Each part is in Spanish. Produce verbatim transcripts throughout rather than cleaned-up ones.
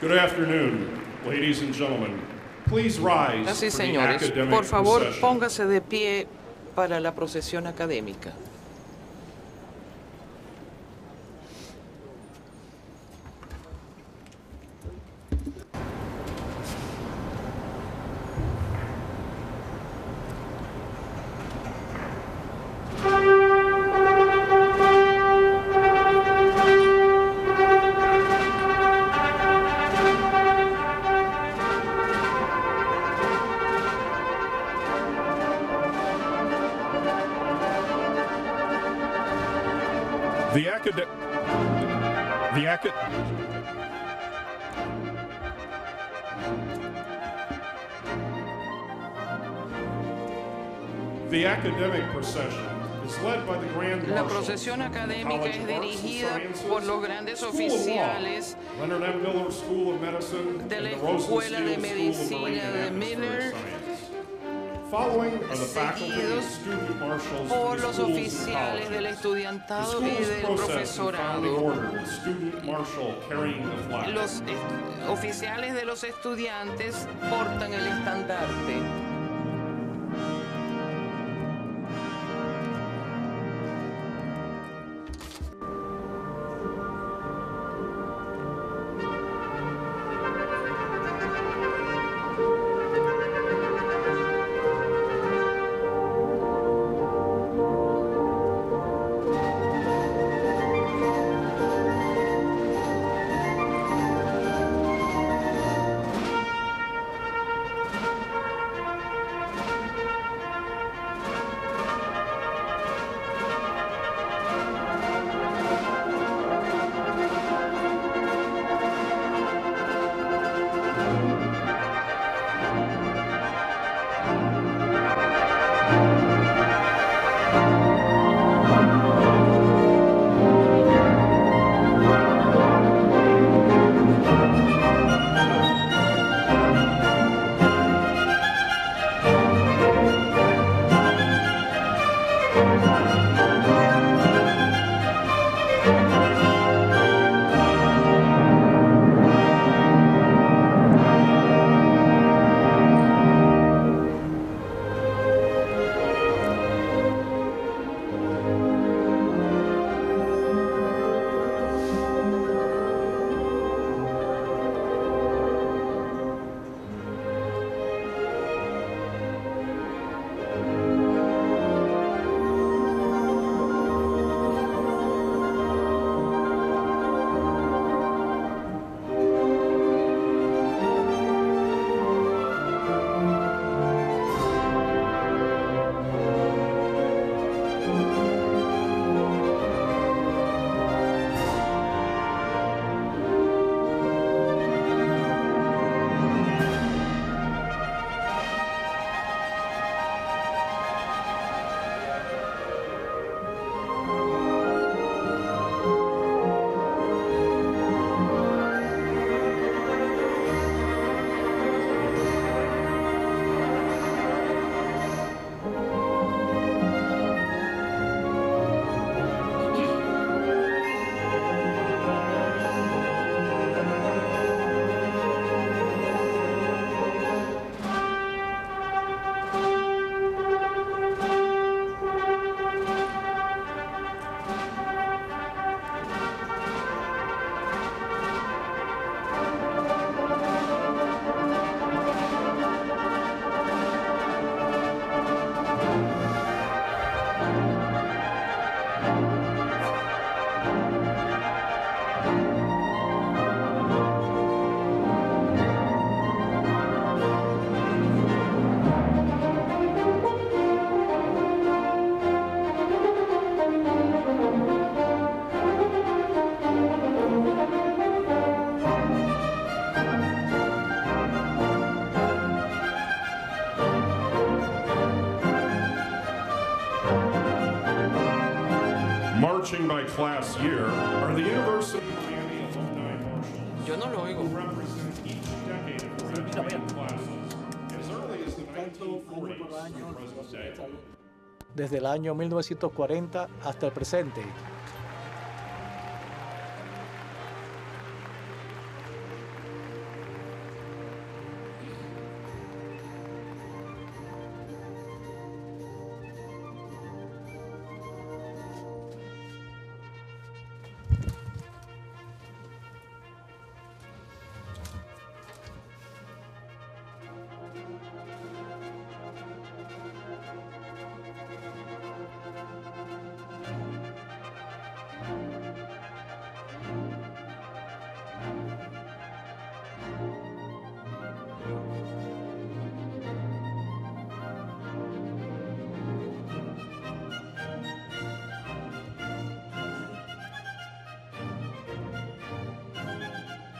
Good afternoon, ladies and gentlemen. Please rise Así, for the señores, academic por favor, procession. póngase de pie para la procesión académica. The acad the acad The academic procession is led by the Grand La Marshals procesión académica College es of Arts and dirigida Sciences, por los grandes School of Law, oficiales Leonard M. Miller School of Medicine, de la and the Escuela de Rosenstiel School of Marine Medicina and de Atmospheric Miller, Science. Following are the faculty and seguidos student marshals por for the los schools and oficiales del colleges. estudiantado The y schools del process in founding profesorado. order with student marshal carrying the flag. Los est- oficiales de los estudiantes portan el estandarte. marching by class year are the University of Miami alumni marshals. Yo no lo oigo. Who represent each decade of graduating classes as early as the nineteen forties to the present day. Desde el año mil novecientos cuarenta hasta el presente.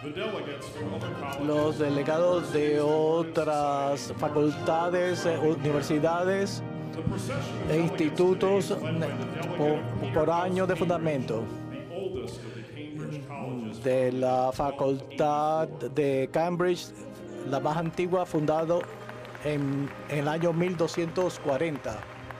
The delegates from other colleges. Los delegados de otras facultades, eh, universidades The procession of e delegates institutos today is led by the por, delegate from por Peter año de fundamento the oldest of the Cambridge colleges. de la facultad de Cambridge, la más antigua, fundado en, en el año mil doscientos cuarenta.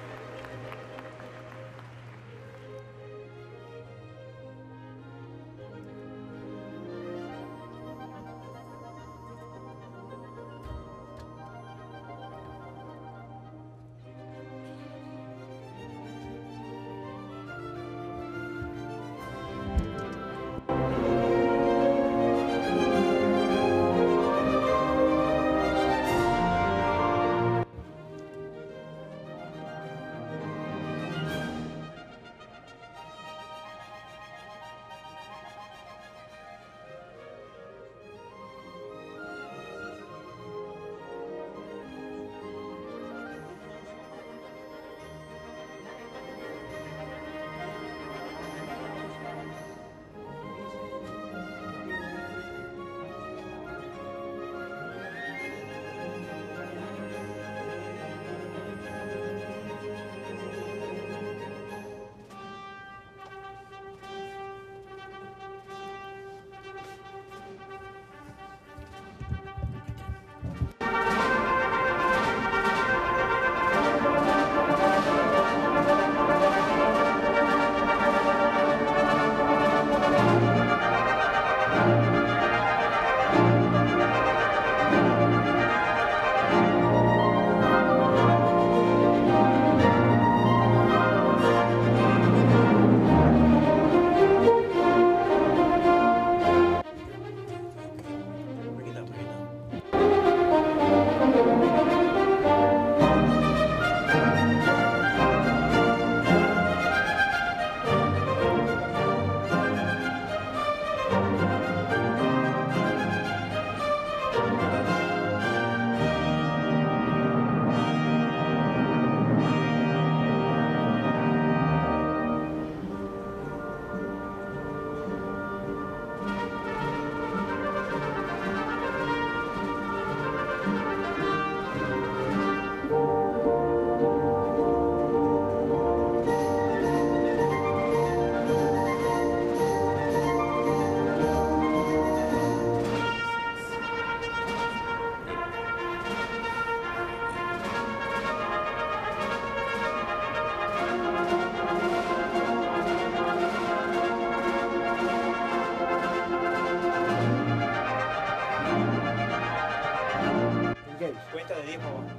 Cuenta de diez, por favor.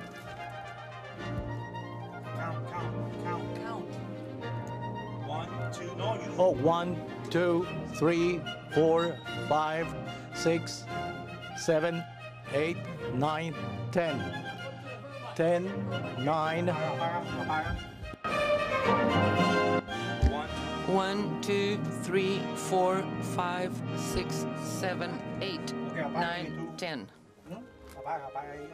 Count, count, count, count. One, two, no, you. Oh, one, two, three, four, five, six, seven, eight, nine, ten. Ten, nine, Apaga, apaga. One, One, two, three, four, five, six, seven, eight, Okay, apaga nine, y tú. ten. ¿no? Apaga, apaga ahí.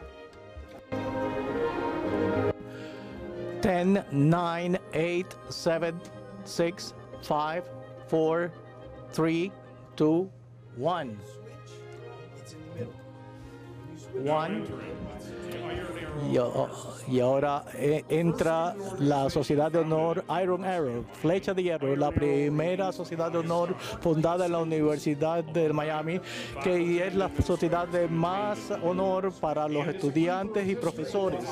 ten, nine, eight, seven, six, five, four, three, two, one. Switch. It's in the middle. You switch. One. Y, oh, y ahora eh, entra la Sociedad de Honor Iron Arrow, Flecha de Hierro, la primera sociedad de honor fundada en la Universidad de Miami, que es la sociedad de más honor para los estudiantes y profesores.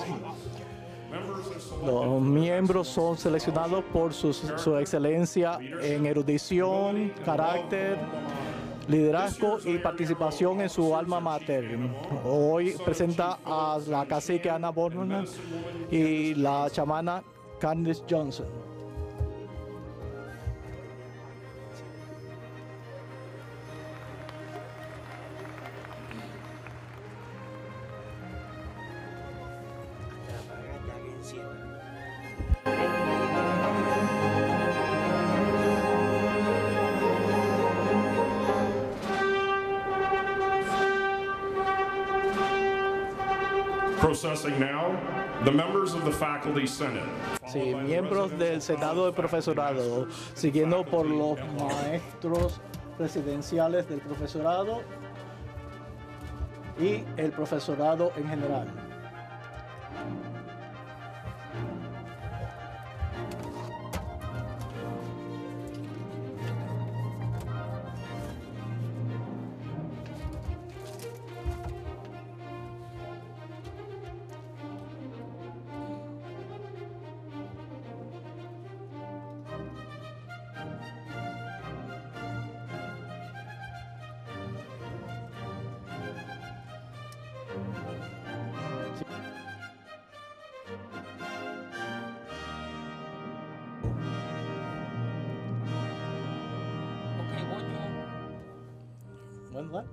Los miembros son seleccionados por su, su excelencia en erudición, carácter, liderazgo y participación en su alma mater. Hoy presenta a la cacique Anna Borman y la chamana Candice Johnson. Apaga ya que encienda. Processing now, the members of the Faculty Senate. Sí, miembros del Senado de Profesorado, siguiendo por los maestros presidenciales del profesorado y el profesorado en general. Okay, voy yo. When what?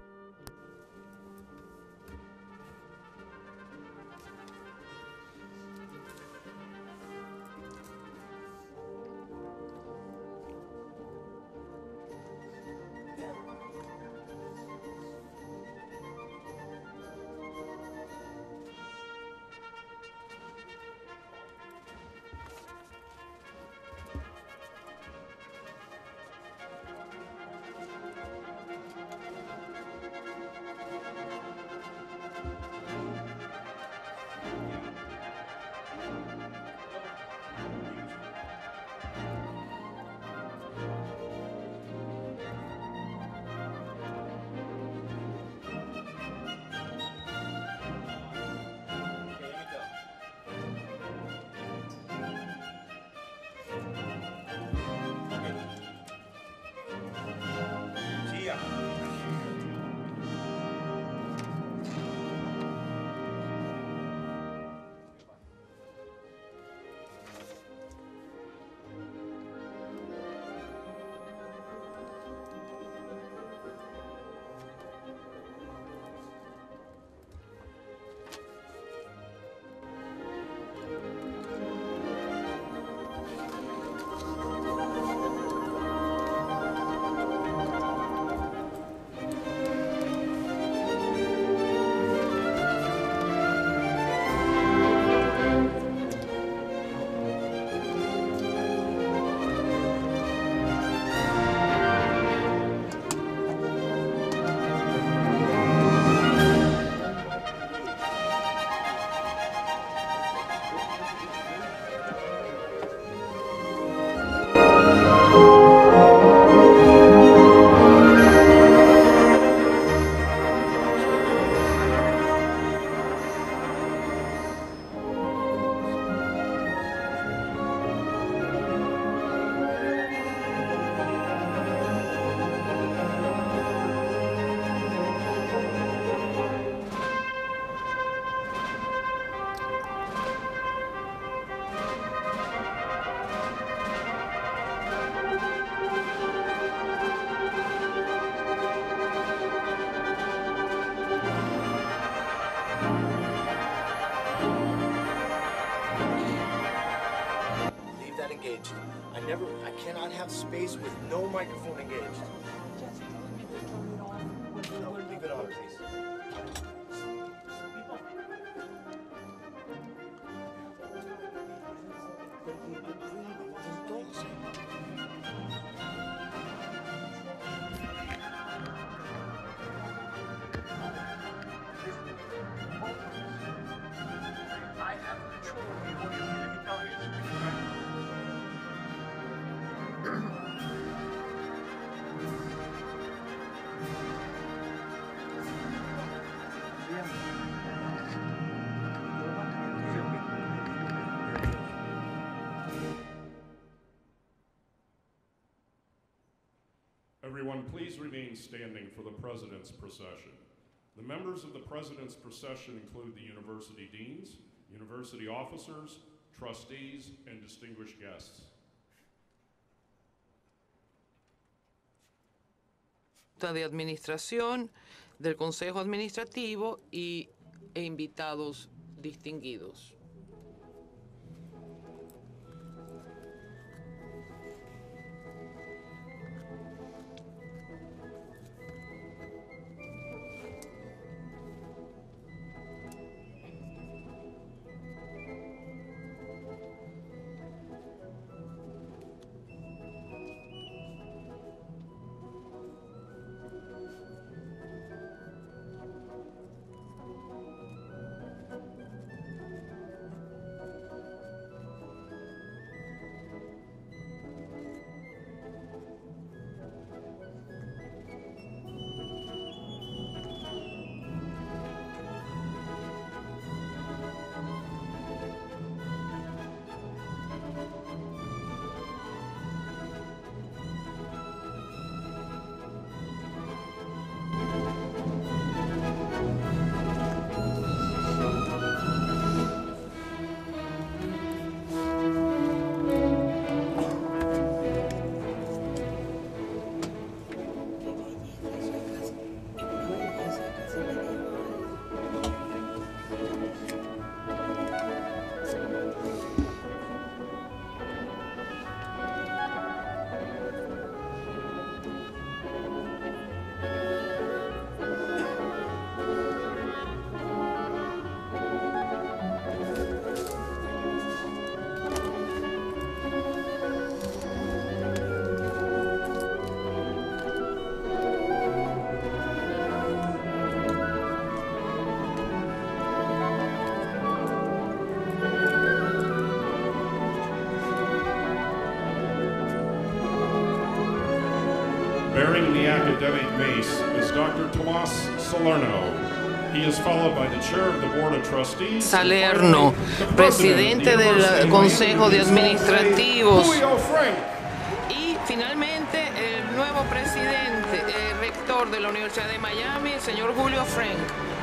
Chia. Leave that engaged. I never, I cannot have space with no microphone engaged. No, leave it on, please. I have control of the audio here. You tell me it's Everyone, please remain standing for the President's procession. The members of the President's procession include the university deans, university officers, trustees, and distinguished guests. De administración, del Consejo Administrativo y, e invitados distinguidos. Bearing the academic mace is Doctor Tomas Salerno. He is followed by the chair of the Board of Trustees. Salerno, presidente del Consejo de Administrativos. Julio Frenk. Y finalmente el nuevo presidente, el rector de la Universidad de Miami, el señor Julio Frenk.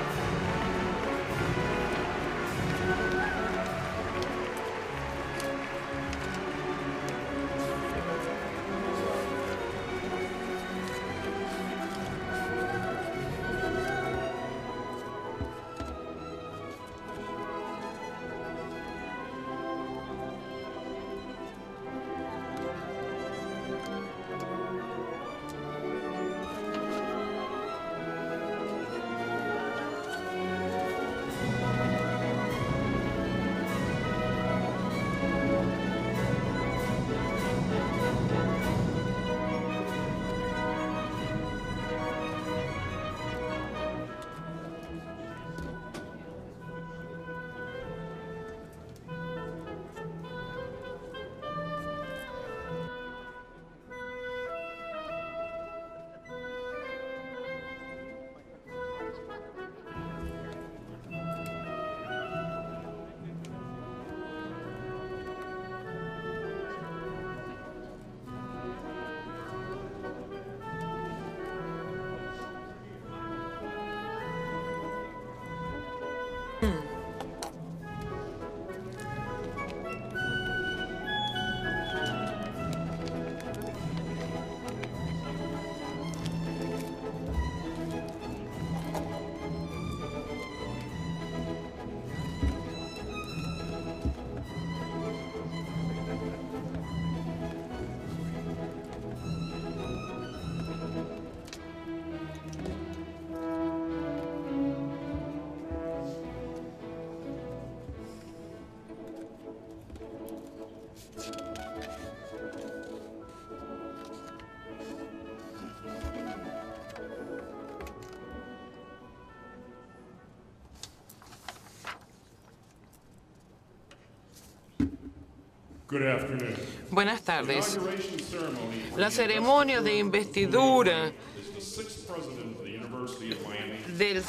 Good afternoon. Buenas The tardes. inauguration ceremony for La the ceremonia de investidura is the sixth president of the University of Miami. del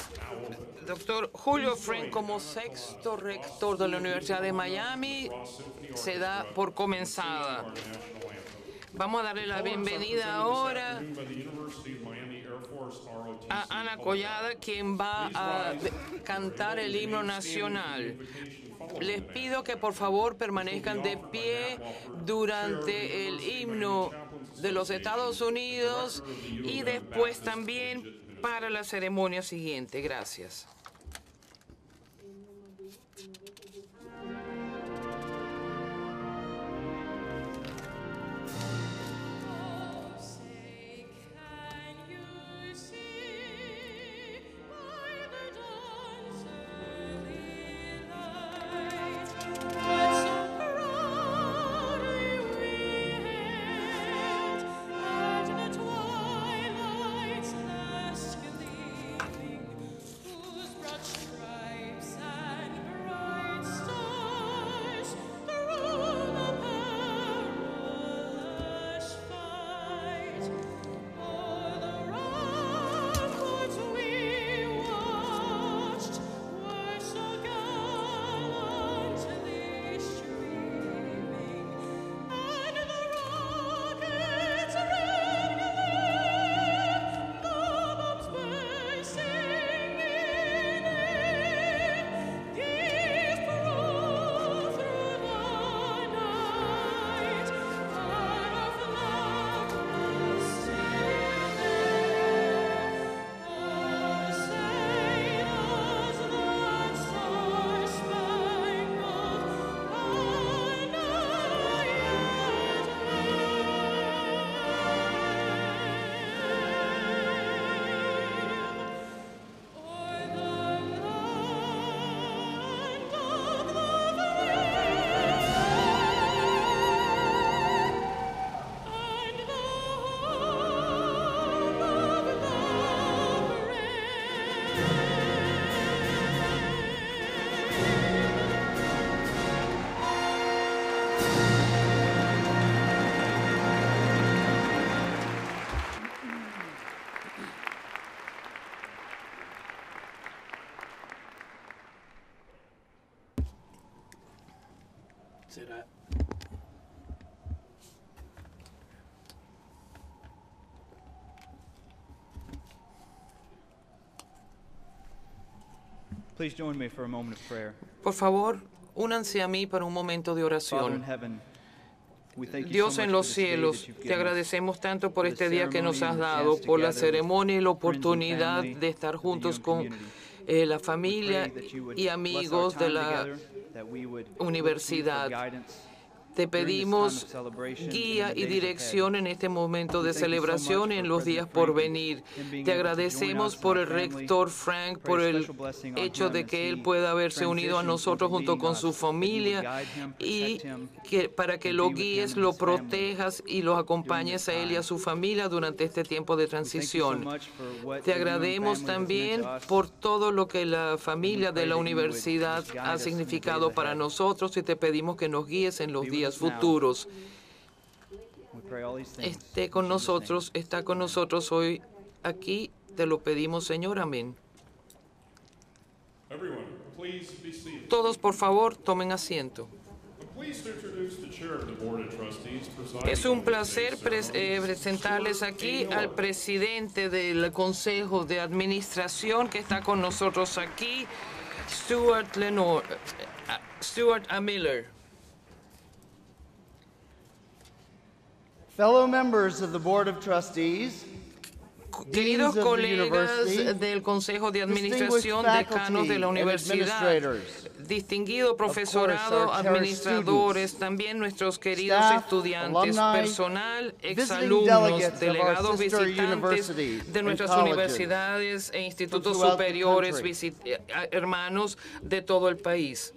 doctor Julio Frenk como sexto rector de la Universidad de Miami se da por comenzada. Vamos a darle la bienvenida ahora a Ana Collada, quien va a cantar el himno nacional. Les pido que por favor permanezcan de pie durante el himno de los Estados Unidos y después también para la ceremonia siguiente. Gracias. Whose Será. Please join me for a moment of prayer. Por favor, únanse a mí para un momento de Father in oración. heaven, we thank you Dios so en much los for this day that cielos, you've te given us. agradecemos tanto por for the este día que nos has ceremony and the dado, chance to por la gather with ceremonia y la friends and oportunidad family de estar of the juntos young con community. eh, la We familia pray that you would y bless our amigos de time la together, that we would look to you for universidad. guidance Te during this time pedimos of celebration and guía in the y days dirección ahead. en este momento We de thank you so celebración much en for los días President por Frenk and venir. him being Te able to join agradecemos us por and el our family. rector Frank, Pray por a el special blessing on hecho him de as que él he pueda haberse unido a transitions nosotros into junto leading con us, su that you would familia guide him, y protect him, que, para que and lo be with him guíes, and lo his family protejas y los acompañes this a él y a time. su familia durante este tiempo de We thank you so transición. much for what Te the U M agradecemos family has meant también to us. por todo lo que la familia de pray la that you would universidad just guide ha us in the days significado para ahead. nosotros y te pedimos que nos guíes en los Be with días us now. futuros. We pray all these things Esté in con Jesus' name. nosotros, está con nosotros hoy aquí. Te lo pedimos, Señor. Amén. Everyone, please be seated. Todos, por favor, tomen asiento. I'm pleased to introduce the chair of the Board of Trustees presiding Es un over placer today's pres- eh, ceremony, presentarles Stuart aquí A. al Miller. presidente del Consejo de Administración que está con nosotros aquí, Stuart Lenore, eh, Stuart A. Miller. Fellow members of the Board of Trustees, Queridos Deans of the colegas University, del Consejo de distinguished Administración, decanos de la faculty and universidad, administrators, distinguido profesorado, our cherished administradores, students, también nuestros queridos staff, estudiantes, alumni, personal, visiting exalumnos, delegates of our delegados sister visitantes universities de and nuestras colleges universidades e institutos throughout the superiores, country. visit- eh, hermanos de todo el país.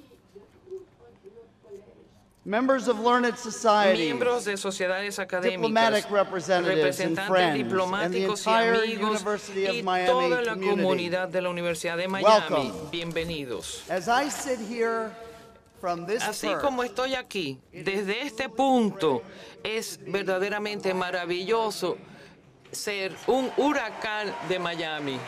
members of learned societies, Miembros de sociedades académicas, diplomatic representatives and representantes friends, and the diplomáticos y entire amigos University y of Miami toda la community. comunidad de la Universidad de Miami. Welcome. Bienvenidos. As I sit here from this Así perch, como estoy aquí, desde este punto, es verdaderamente maravilloso ser un huracán de Miami.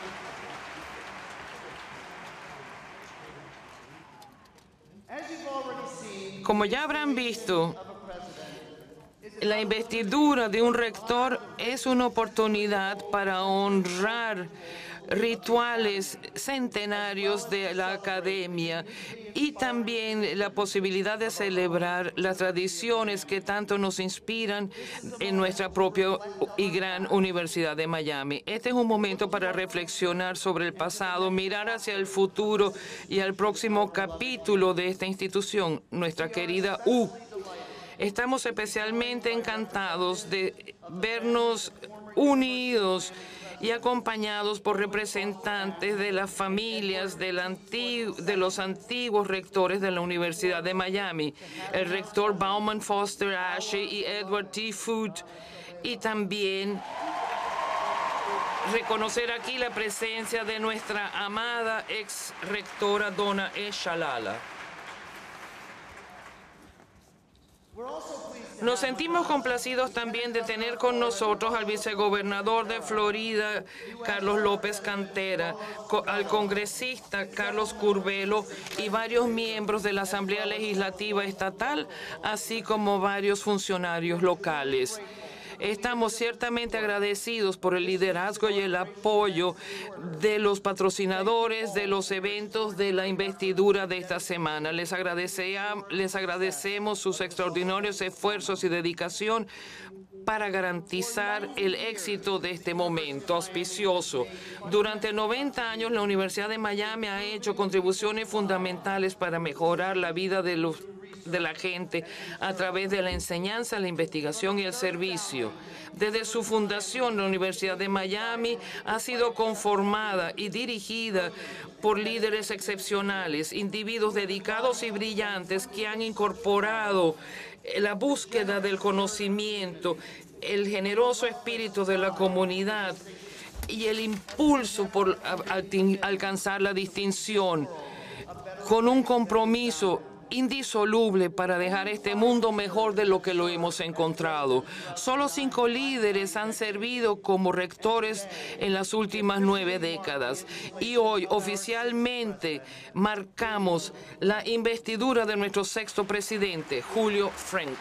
as you've already seen, Como ya habrán visto, la investidura de un rector es una oportunidad para honrar rituales centenarios de la academia y también la posibilidad de celebrar las tradiciones que tanto nos inspiran en nuestra propia y gran Universidad de Miami. Este es un momento para reflexionar sobre el pasado, mirar hacia el futuro y al próximo capítulo de esta institución, nuestra querida U. Estamos especialmente encantados de vernos unidos y acompañados por representantes de las familias del antigu- de los antiguos rectores de la Universidad de Miami, el rector Bauman Foster Ashe y Edward T. Foote, y también reconocer aquí la presencia de nuestra amada ex rectora Donna E. Shalala. Nos sentimos complacidos también de tener con nosotros al vicegobernador de Florida, Carlos López Cantera, co- al congresista Carlos Curbelo y varios miembros de la Asamblea Legislativa Estatal, así como varios funcionarios locales. Estamos ciertamente agradecidos por el liderazgo y el apoyo de los patrocinadores de los eventos de la investidura de esta semana. Les, agradecea- les agradecemos sus extraordinarios esfuerzos y dedicación para garantizar el éxito de este momento auspicioso. Durante noventa años, la Universidad de Miami ha hecho contribuciones fundamentales para mejorar la vida de los de la gente a través de la enseñanza, la investigación y el servicio. Desde su fundación, la Universidad de Miami ha sido conformada y dirigida por líderes excepcionales, individuos dedicados y brillantes que han incorporado la búsqueda del conocimiento, el generoso espíritu de la comunidad y el impulso por a- a- alcanzar la distinción, con un compromiso indisoluble para dejar este mundo mejor de lo que lo hemos encontrado. Solo cinco líderes han servido como rectores en las últimas nueve décadas y hoy oficialmente marcamos la investidura de nuestro sexto presidente, Julio Frenk.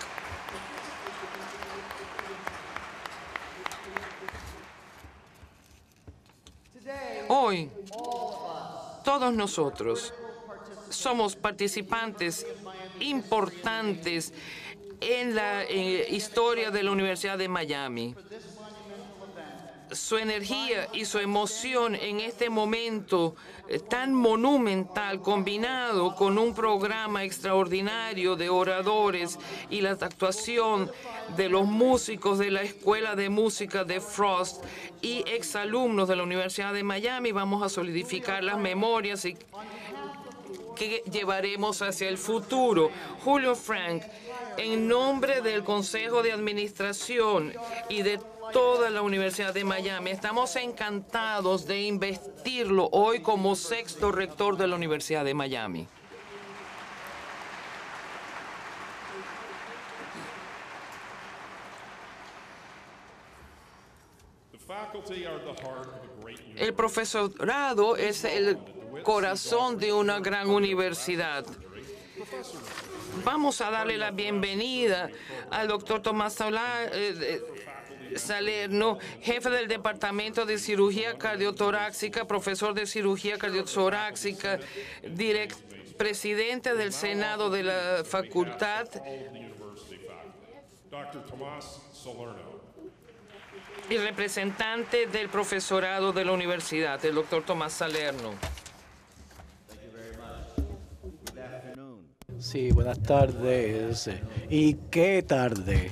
Hoy, todos nosotros somos participantes importantes en la eh, historia de la Universidad de Miami. Su energía y su emoción en este momento eh, tan monumental, combinado con un programa extraordinario de oradores y la actuación de los músicos de la Escuela de Música de Frost y exalumnos de la Universidad de Miami, vamos a solidificar las memorias y que llevaremos hacia el futuro. Julio Frenk, en nombre del Consejo de Administración y de toda la Universidad de Miami, estamos encantados de investirlo hoy como sexto rector de la Universidad de Miami. El profesorado es el corazón de una gran universidad. Vamos a darle la bienvenida al doctor Tomás Saula, eh, Salerno, jefe del Departamento de Cirugía Cardiotorácica, profesor de Cirugía Cardiotorácica, direct, presidente del Senado de la Facultad, doctor Tomás Salerno. Y representante del profesorado de la universidad, el doctor Tomás Salerno. Sí, buenas tardes. ¿Y qué tarde?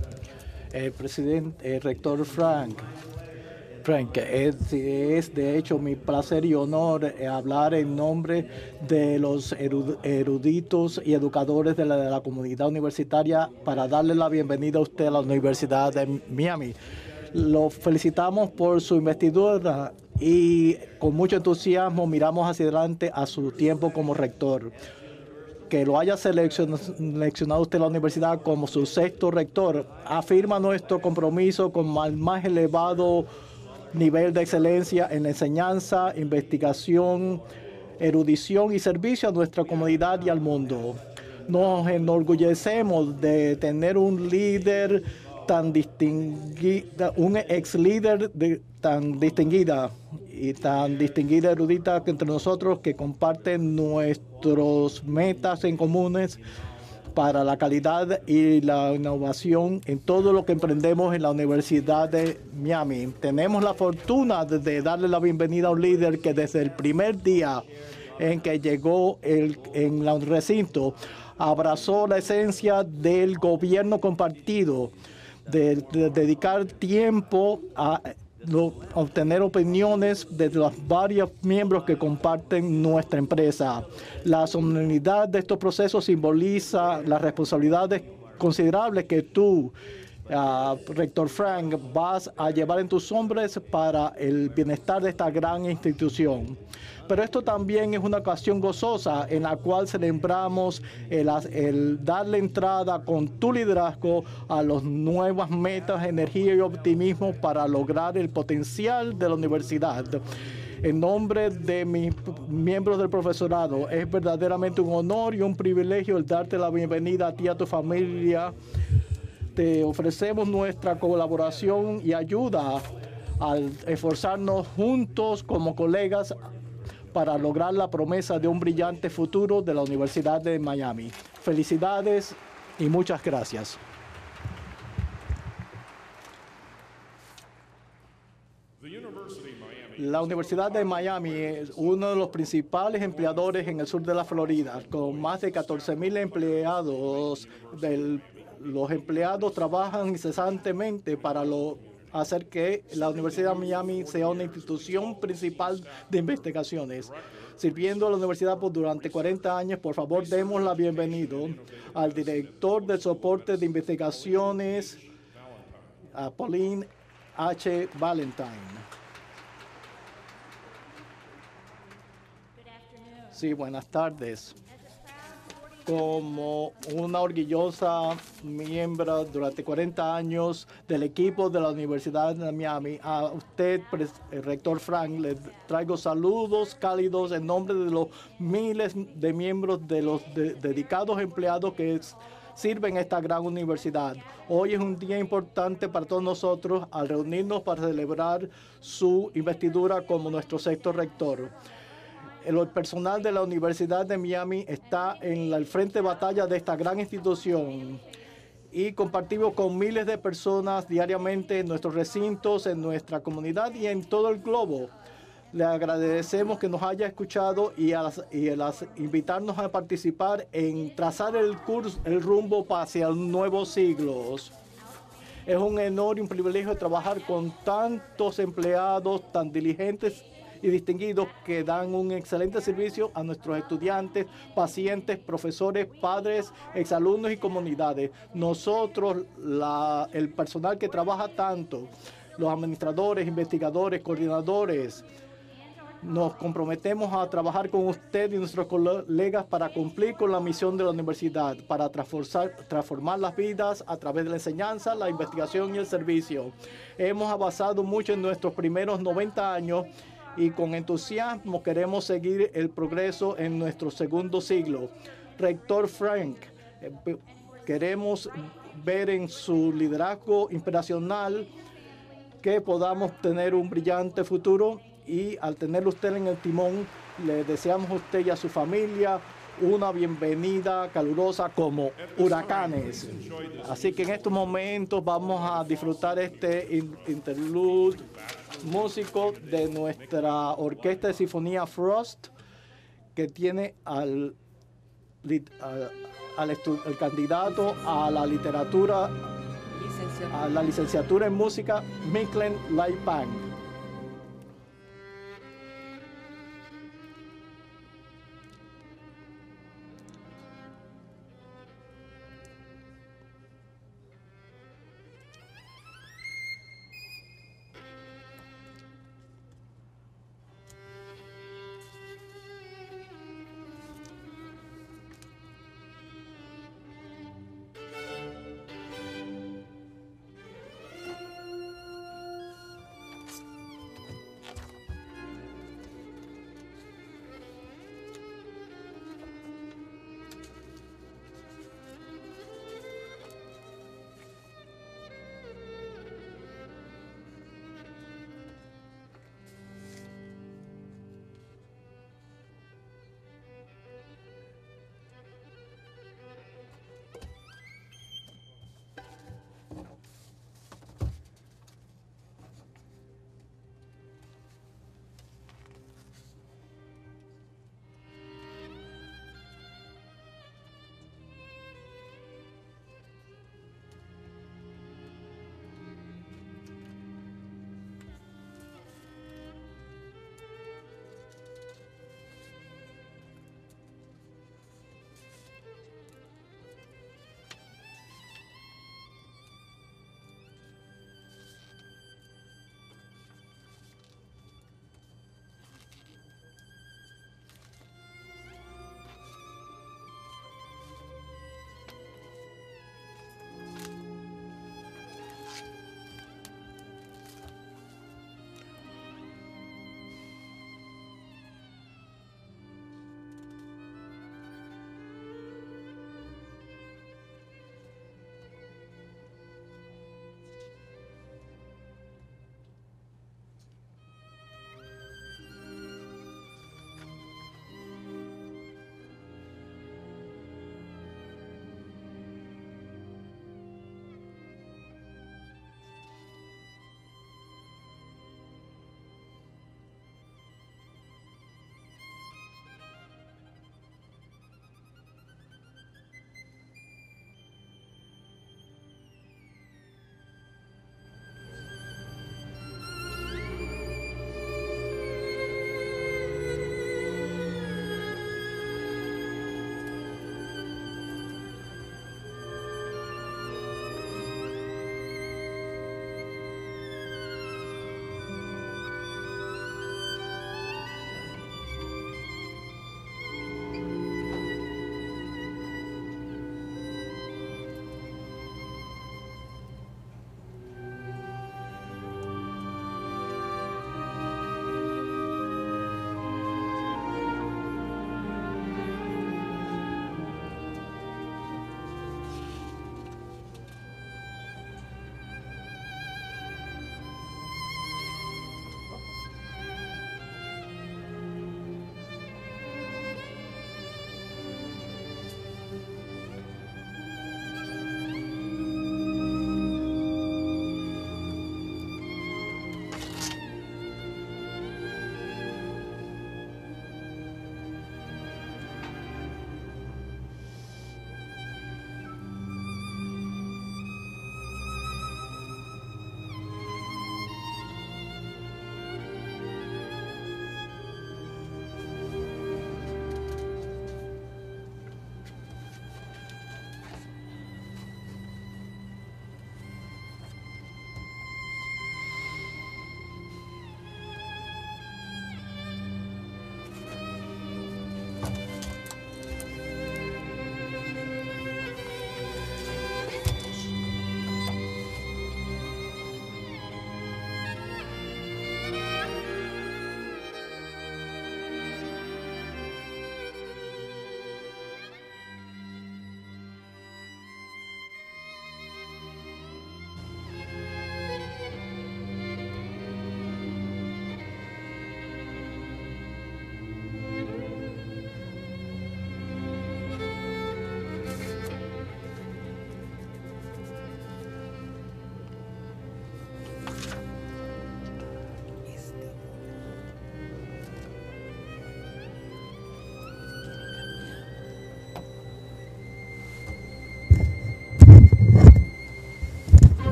El presidente, el rector Frenk, Frenk, es, es de hecho mi placer y honor hablar en nombre de los eruditos y educadores de la, de la comunidad universitaria para darle la bienvenida a usted a la Universidad de Miami. Lo felicitamos por su investidura y con mucho entusiasmo miramos hacia adelante a su tiempo como rector. Que lo haya seleccionado usted a la universidad como su sexto rector afirma nuestro compromiso con el más elevado nivel de excelencia en la enseñanza, investigación, erudición y servicio a nuestra comunidad y al mundo. Nos enorgullecemos de tener un líder tan distinguida, un ex líder de, tan distinguida y tan distinguida erudita que entre nosotros que comparten nuestros metas en comunes para la calidad y la innovación en todo lo que emprendemos en la Universidad de Miami. Tenemos la fortuna de, de darle la bienvenida a un líder que desde el primer día en que llegó el, en el recinto abrazó la esencia del gobierno compartido, de, de dedicar tiempo a Lo, obtener opiniones de los varios miembros que comparten nuestra empresa. La solemnidad de estos procesos simboliza las responsabilidades considerables que tú, uh, rector Frenk, vas a llevar en tus hombros para el bienestar de esta gran institución. Pero esto también es una ocasión gozosa en la cual celebramos el, el darle entrada con tu liderazgo a las nuevas metas, energía y optimismo para lograr el potencial de la universidad. En nombre de mis miembros del profesorado, es verdaderamente un honor y un privilegio el darte la bienvenida a ti y a tu familia. Te ofrecemos nuestra colaboración y ayuda al esforzarnos juntos como colegas para lograr la promesa de un brillante futuro de la Universidad de Miami. Felicidades y muchas gracias. La Universidad de Miami es uno de los principales empleadores en el sur de la Florida, con más de catorce mil empleados. Del, los empleados trabajan incesantemente para lo hacer que la Universidad de Miami sea una institución principal de investigaciones. Sirviendo a la universidad por durante cuarenta años, por favor, demos la bienvenida al director de soporte de investigaciones, a Pauline H. Valentine. Sí, buenas tardes. como una orgullosa miembro durante cuarenta años del equipo de la Universidad de Miami. A usted, el rector Frenk, le traigo saludos cálidos en nombre de los miles de miembros de los de, dedicados empleados que es, sirven esta gran universidad. Hoy es un día importante para todos nosotros al reunirnos para celebrar su investidura como nuestro sexto rector. El personal de la Universidad de Miami está en el frente de batalla de esta gran institución y compartimos con miles de personas diariamente en nuestros recintos, en nuestra comunidad y en todo el globo. Le agradecemos que nos haya escuchado y, a las, y a las, invitarnos a participar en trazar el curso, el rumbo hacia nuevos siglos. Es un honor y un privilegio trabajar con tantos empleados tan diligentes y distinguidos que dan un excelente servicio a nuestros estudiantes, pacientes, profesores, padres, exalumnos y comunidades. Nosotros, la, el personal que trabaja tanto, los administradores, investigadores, coordinadores, nos comprometemos a trabajar con usted y nuestros colegas para cumplir con la misión de la universidad, para transformar, transformar las vidas a través de la enseñanza, la investigación y el servicio. Hemos avanzado mucho en nuestros primeros noventa años y con entusiasmo queremos seguir el progreso en nuestro segundo siglo. Rector Frenk, queremos ver en su liderazgo inspiracional que podamos tener un brillante futuro y al tenerlo usted en el timón, le deseamos a usted y a su familia una bienvenida calurosa como huracanes. Así que en estos momentos vamos a disfrutar este interlude músico de nuestra orquesta de sinfonía Frost, que tiene al, al, al el candidato a la literatura, licenciatura. a la licenciatura en música, Miklen Laipang.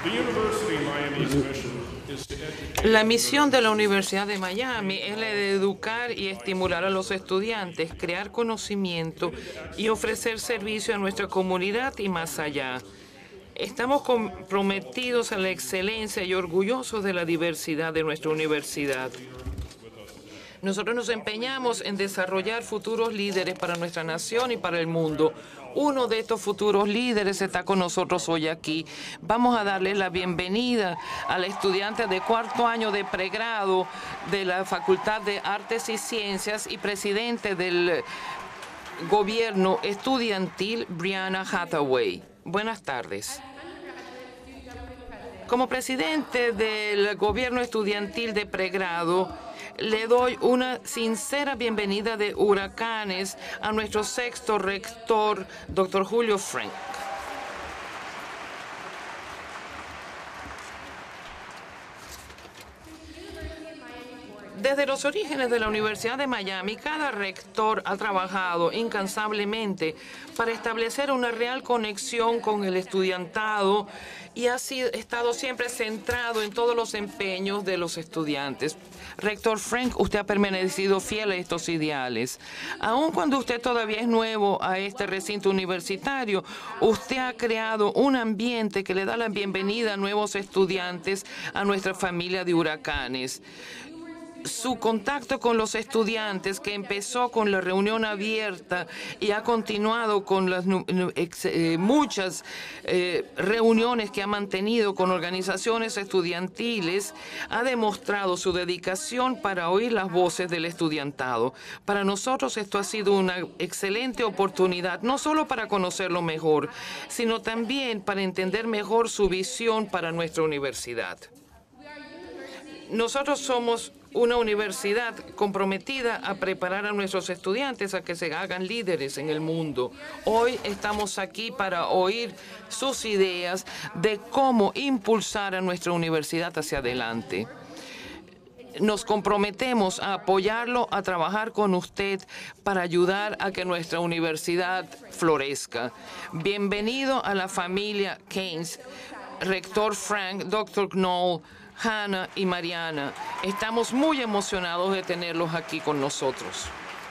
La misión de la Universidad de Miami es la de educar y estimular a los estudiantes, crear conocimiento y ofrecer servicio a nuestra comunidad y más allá. Estamos comprometidos a la excelencia y orgullosos de la diversidad de nuestra universidad. Nosotros nos empeñamos en desarrollar futuros líderes para nuestra nación y para el mundo. Uno de estos futuros líderes está con nosotros hoy aquí. Vamos a darle la bienvenida al estudiante de cuarto año de pregrado de la Facultad de Artes y Ciencias y presidente del gobierno estudiantil, Brianna Hathaway. Buenas tardes. Como presidente del gobierno estudiantil de pregrado, le doy una sincera bienvenida de huracanes a nuestro sexto rector, doctor Julio Frenk. Desde los orígenes de la Universidad de Miami, cada rector ha trabajado incansablemente para establecer una real conexión con el estudiantado y ha sido, estado siempre centrado en todos los empeños de los estudiantes. Rector Frenk, usted ha permanecido fiel a estos ideales. Aun cuando usted todavía es nuevo a este recinto universitario, usted ha creado un ambiente que le da la bienvenida a nuevos estudiantes a nuestra familia de huracanes. Su contacto con los estudiantes, que empezó con la reunión abierta y ha continuado con las eh, muchas eh, reuniones que ha mantenido con organizaciones estudiantiles, ha demostrado su dedicación para oír las voces del estudiantado. Para nosotros esto ha sido una excelente oportunidad, no solo para conocerlo mejor, sino también para entender mejor su visión para nuestra universidad. Nosotros somos una universidad comprometida a preparar a nuestros estudiantes a que se hagan líderes en el mundo. Hoy estamos aquí para oír sus ideas de cómo impulsar a nuestra universidad hacia adelante. Nos comprometemos a apoyarlo, a trabajar con usted para ayudar a que nuestra universidad florezca. Bienvenido a la familia Keynes, Rector Frenk, doctor Knoll, Hannah y Mariana. Estamos muy emocionados de tenerlos aquí con nosotros.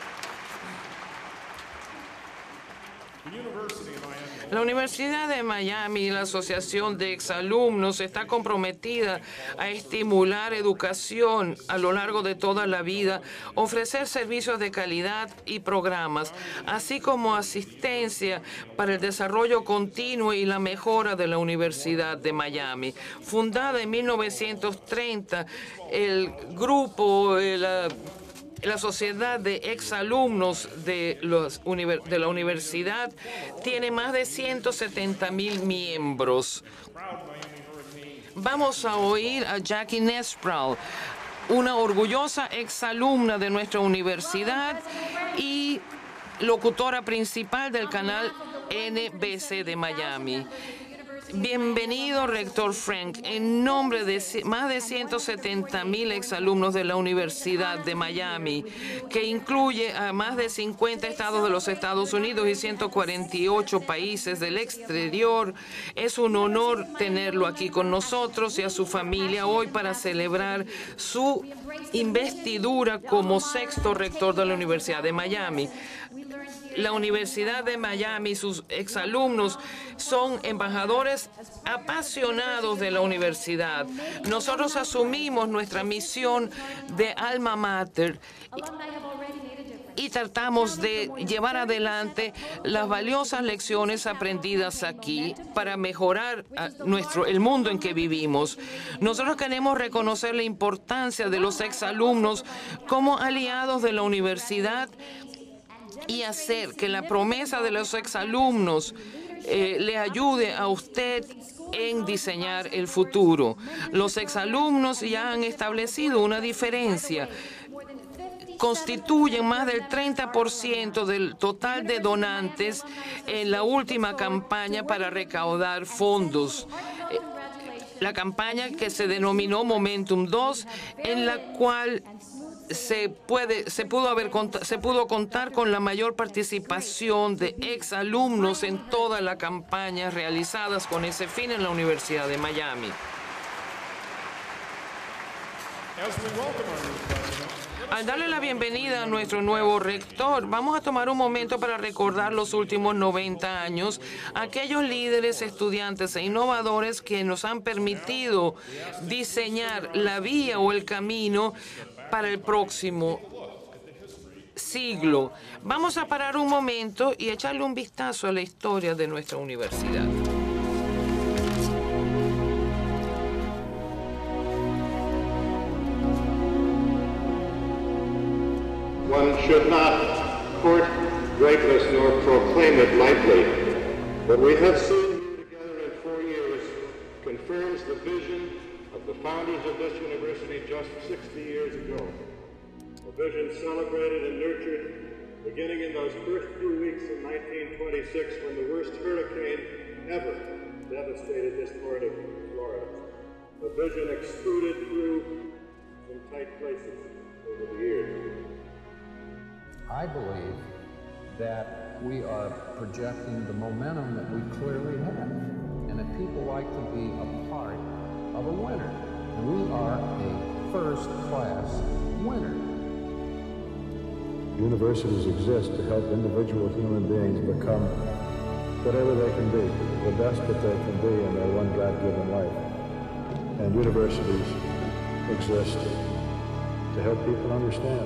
La Universidad de Miami y la Asociación de Exalumnos está comprometida a estimular educación a lo largo de toda la vida, ofrecer servicios de calidad y programas, así como asistencia para el desarrollo continuo y la mejora de la Universidad de Miami. Fundada en mil novecientos treinta, el grupo, la La sociedad de exalumnos de, los, de la universidad tiene más de ciento setenta mil miembros. Vamos a oír a Jackie Nesproul, una orgullosa exalumna de nuestra universidad y locutora principal del canal N B C de Miami. Bienvenido, Rector Frenk. En nombre de más de ciento setenta mil exalumnos de la Universidad de Miami, que incluye a más de cincuenta estados de los Estados Unidos y ciento cuarenta y ocho países del exterior, es un honor tenerlo aquí con nosotros y a su familia hoy para celebrar su investidura como sexto rector de la Universidad de Miami. La Universidad de Miami y sus exalumnos son embajadores apasionados de la universidad. Nosotros asumimos nuestra misión de alma mater y tratamos de llevar adelante las valiosas lecciones aprendidas aquí para mejorar nuestro, el mundo en que vivimos. Nosotros queremos reconocer la importancia de los exalumnos como aliados de la universidad y hacer que la promesa de los exalumnos eh, le ayude a usted en diseñar el futuro. Los exalumnos ya han establecido una diferencia. Constituyen más del treinta por ciento del total de donantes en la última campaña para recaudar fondos. La campaña que se denominó Momentum dos, en la cual se, puede, se, pudo haber, se pudo contar con la mayor participación de exalumnos en todas las campañas realizadas con ese fin en la Universidad de Miami. Al darle la bienvenida a nuestro nuevo rector, vamos a tomar un momento para recordar los últimos noventa años, aquellos líderes, estudiantes e innovadores que nos han permitido diseñar la vía o el camino para el próximo siglo. Vamos a parar un momento y echarle un vistazo a la historia de nuestra universidad. One should not court greatness nor proclaim it lightly. What we have seen here together in four years confirms the vision of the founders of this university just sixty years ago. A vision celebrated and nurtured beginning in those first few weeks in nineteen twenty-six when the worst hurricane ever devastated this part of Florida. A vision extruded through some tight places over the years. I believe that we are projecting the momentum that we clearly have, and that people like to be a part of a winner, and we are a first-class winner. Universities exist to help individual human beings become whatever they can be, the best that they can be in their one God-given life. And universities exist to help people understand.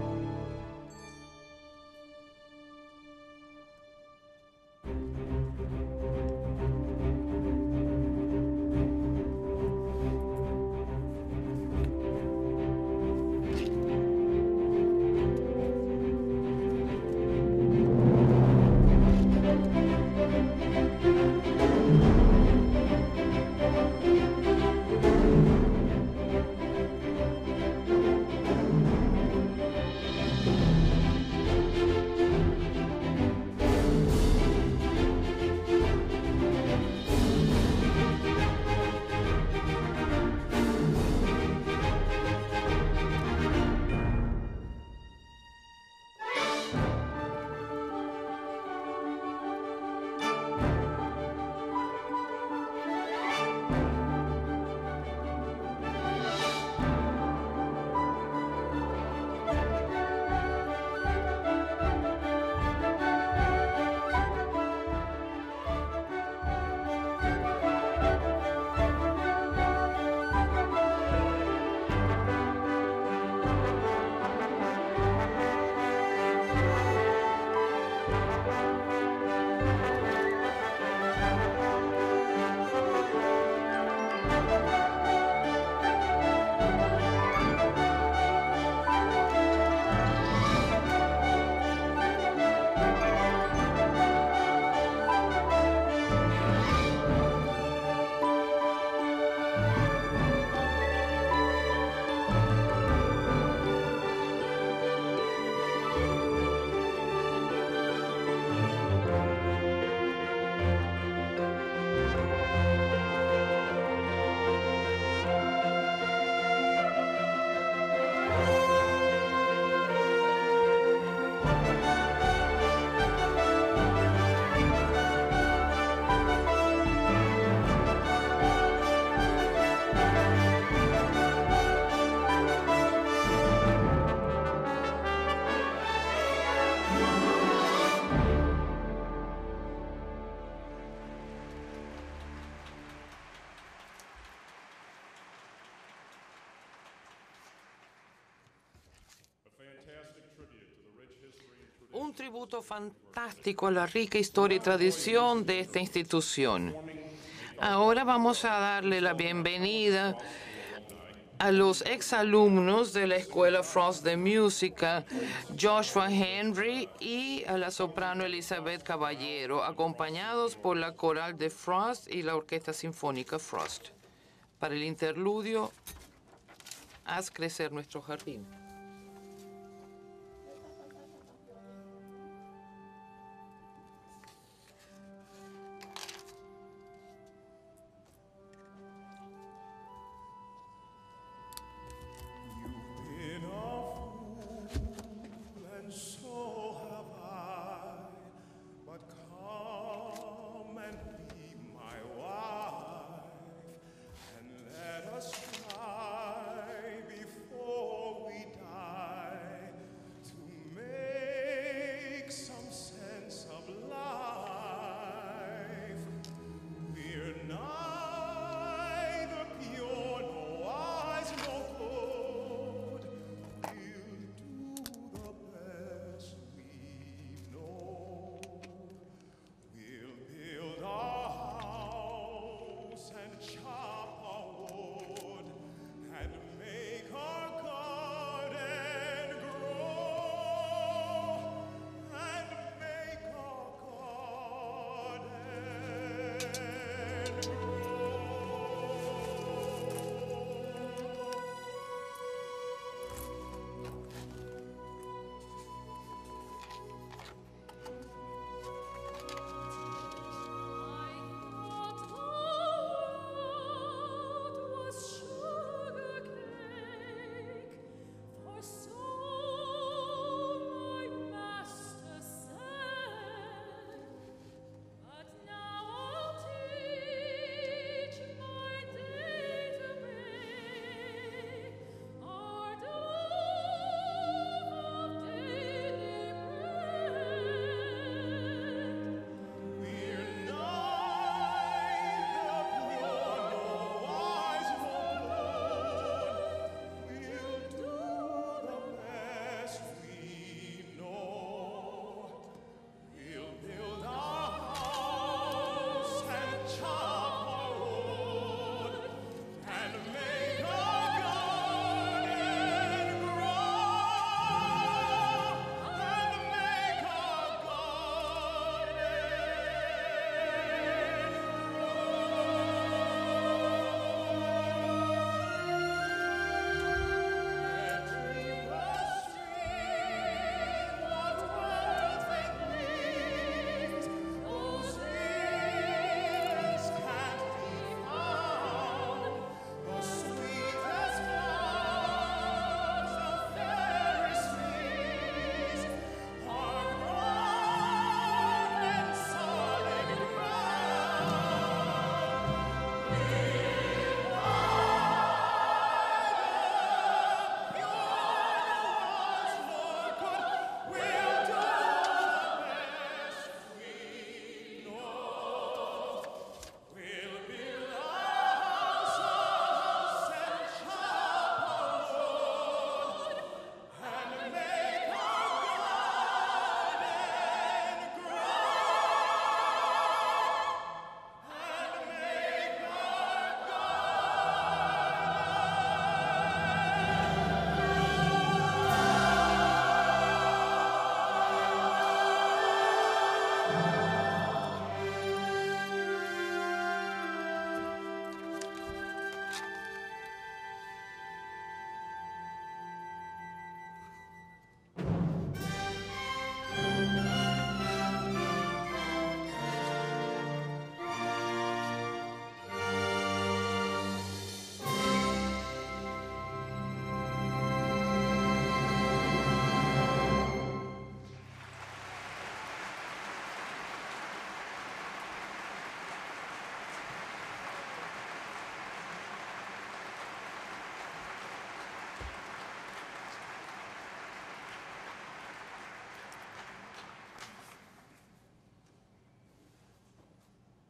Un tributo fantástico a la rica historia y tradición de esta institución. Ahora vamos a darle la bienvenida a los exalumnos de la Escuela Frost de Música, Joshua Henry, y a la soprano Elizabeth Caballero, acompañados por la coral de Frost y la Orquesta Sinfónica Frost. Para el interludio, haz crecer nuestro jardín. You've been a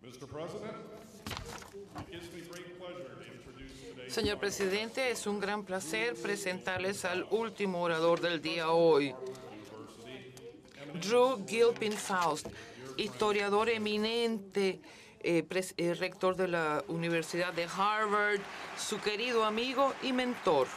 Señor presidente, es un gran placer presentarles al último orador del día hoy, Drew Gilpin Faust, historiador eminente, eh, pres, eh, rector de la Universidad de Harvard, su querido amigo y mentor.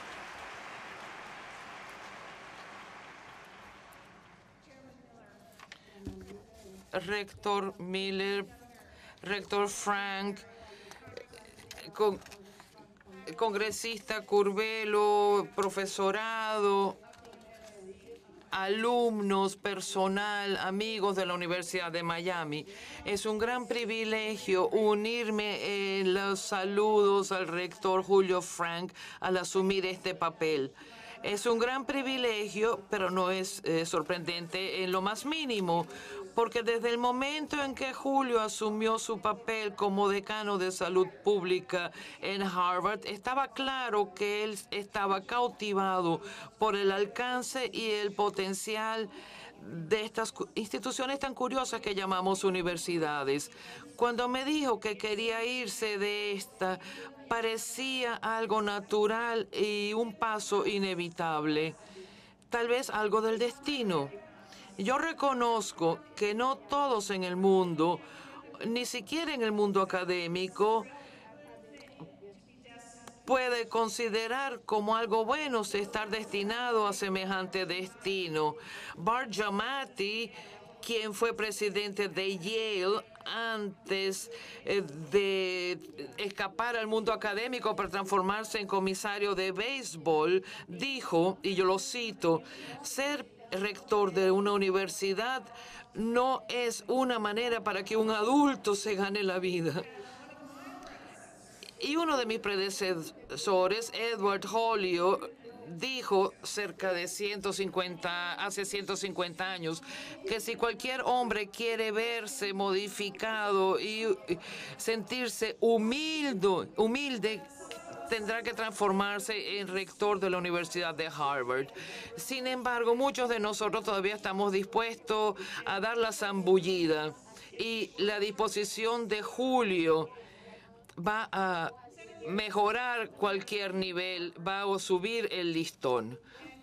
Rector Miller, rector Frenk, con, congresista Curvelo, profesorado, alumnos, personal, amigos de la Universidad de Miami. Es un gran privilegio unirme en los saludos al rector Julio Frenk al asumir este papel. Es un gran privilegio, pero no es eh, sorprendente en lo más mínimo, porque desde el momento en que Julio asumió su papel como decano de salud pública en Harvard, estaba claro que él estaba cautivado por el alcance y el potencial de estas instituciones tan curiosas que llamamos universidades. Cuando me dijo que quería irse de esta, parecía algo natural y un paso inevitable, tal vez algo del destino. Yo reconozco que no todos en el mundo, ni siquiera en el mundo académico, puede considerar como algo bueno estar destinado a semejante destino. Bart Giamatti, quien fue presidente de Yale antes eh, de escapar al mundo académico para transformarse en comisario de béisbol, dijo, y yo lo cito, ser rector de una universidad no es una manera para que un adulto se gane la vida. Y uno de mis predecesores, Edward Julio, dijo cerca de ciento cincuenta, hace ciento cincuenta años, que si cualquier hombre quiere verse modificado y sentirse humilde, humilde, tendrá que transformarse en rector de la Universidad de Harvard. Sin embargo, muchos de nosotros todavía estamos dispuestos a dar la zambullida, y la disposición de Julio va a mejorar cualquier nivel, va a subir el listón.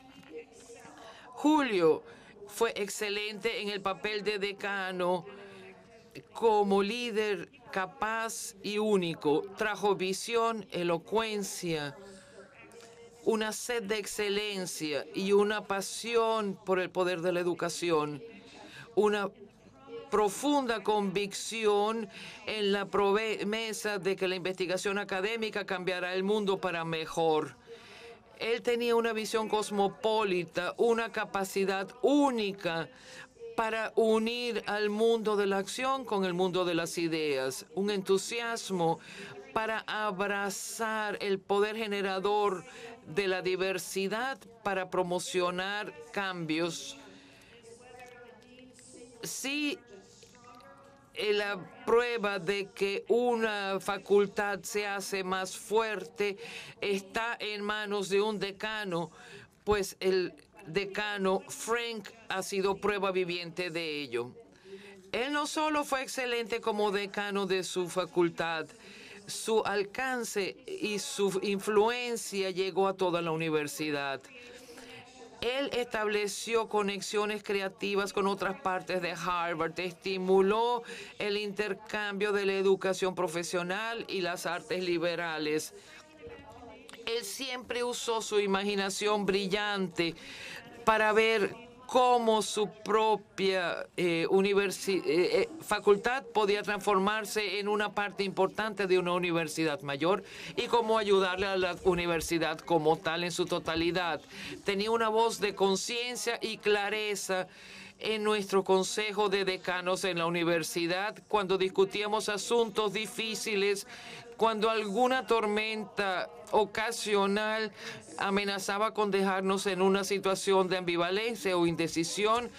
Julio fue excelente en el papel de decano como líder capaz y único. Trajo visión, elocuencia, una sed de excelencia y una pasión por el poder de la educación, una profunda convicción en la promesa de que la investigación académica cambiará el mundo para mejor. Él tenía una visión cosmopolita, una capacidad única para unir al mundo de la acción con el mundo de las ideas, un entusiasmo para abrazar el poder generador de la diversidad para promocionar cambios. Sí, la prueba de que una facultad se hace más fuerte está en manos de un decano, pues el decano Frenk ha sido prueba viviente de ello. Él no solo fue excelente como decano de su facultad, su alcance y su influencia llegó a toda la universidad. Él estableció conexiones creativas con otras partes de Harvard, estimuló el intercambio de la educación profesional y las artes liberales. Él siempre usó su imaginación brillante para ver cómo su propia eh, eh, facultad podía transformarse en una parte importante de una universidad mayor y cómo ayudarle a la universidad como tal en su totalidad. Tenía una voz de conciencia y clareza en nuestro consejo de decanos en la universidad cuando discutíamos asuntos difíciles, cuando alguna tormenta ocasional amenazaba con dejarnos en una situación de ambivalencia o indecisión.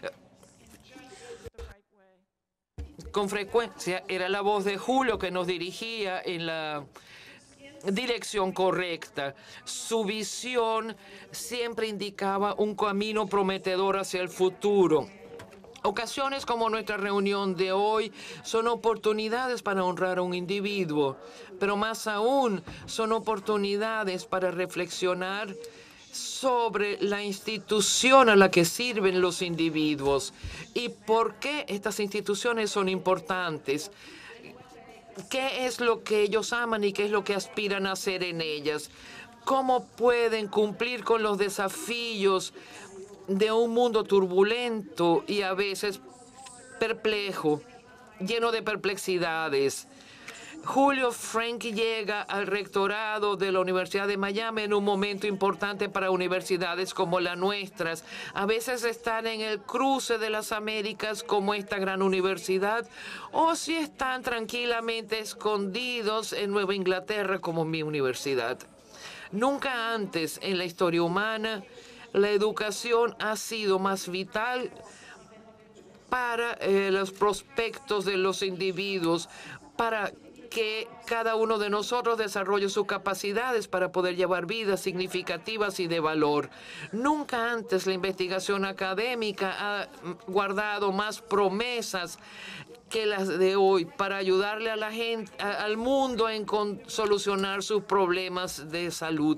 Con frecuencia era la voz de Julio que nos dirigía en la dirección correcta. Su visión siempre indicaba un camino prometedor hacia el futuro. Ocasiones como nuestra reunión de hoy son oportunidades para honrar a un individuo, pero más aún son oportunidades para reflexionar sobre la institución a la que sirven los individuos y por qué estas instituciones son importantes. ¿Qué es lo que ellos aman y qué es lo que aspiran a hacer en ellas? ¿Cómo pueden cumplir con los desafíos de un mundo turbulento y a veces perplejo, lleno de perplejidades? Julio Frenk llega al rectorado de la Universidad de Miami en un momento importante para universidades como las nuestras. A veces están en el cruce de las Américas como esta gran universidad, o si están tranquilamente escondidos en Nueva Inglaterra como mi universidad. Nunca antes en la historia humana la educación ha sido más vital para eh, los prospectos de los individuos, para que cada uno de nosotros desarrolle sus capacidades para poder llevar vidas significativas y de valor. Nunca antes la investigación académica ha guardado más promesas que las de hoy para ayudarle a la gente, a, al mundo en con, solucionar sus problemas de salud,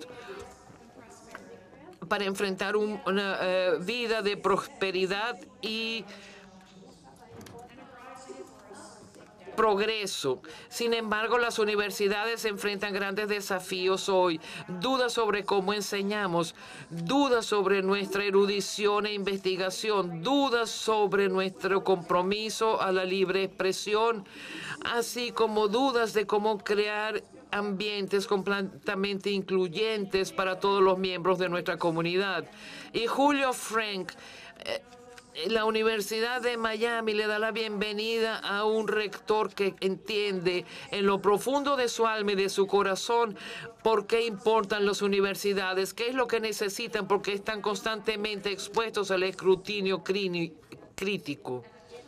para enfrentar un, una uh, vida de prosperidad y progreso. Sin embargo, las universidades enfrentan grandes desafíos hoy. Dudas sobre cómo enseñamos, dudas sobre nuestra erudición e investigación, dudas sobre nuestro compromiso a la libre expresión, así como dudas de cómo crear ambientes completamente incluyentes para todos los miembros de nuestra comunidad. Y Julio Frenk, eh, la Universidad de Miami le da la bienvenida a un rector que entiende en lo profundo de su alma y de su corazón por qué importan las universidades, qué es lo que necesitan, porque están constantemente expuestos al escrutinio crítico.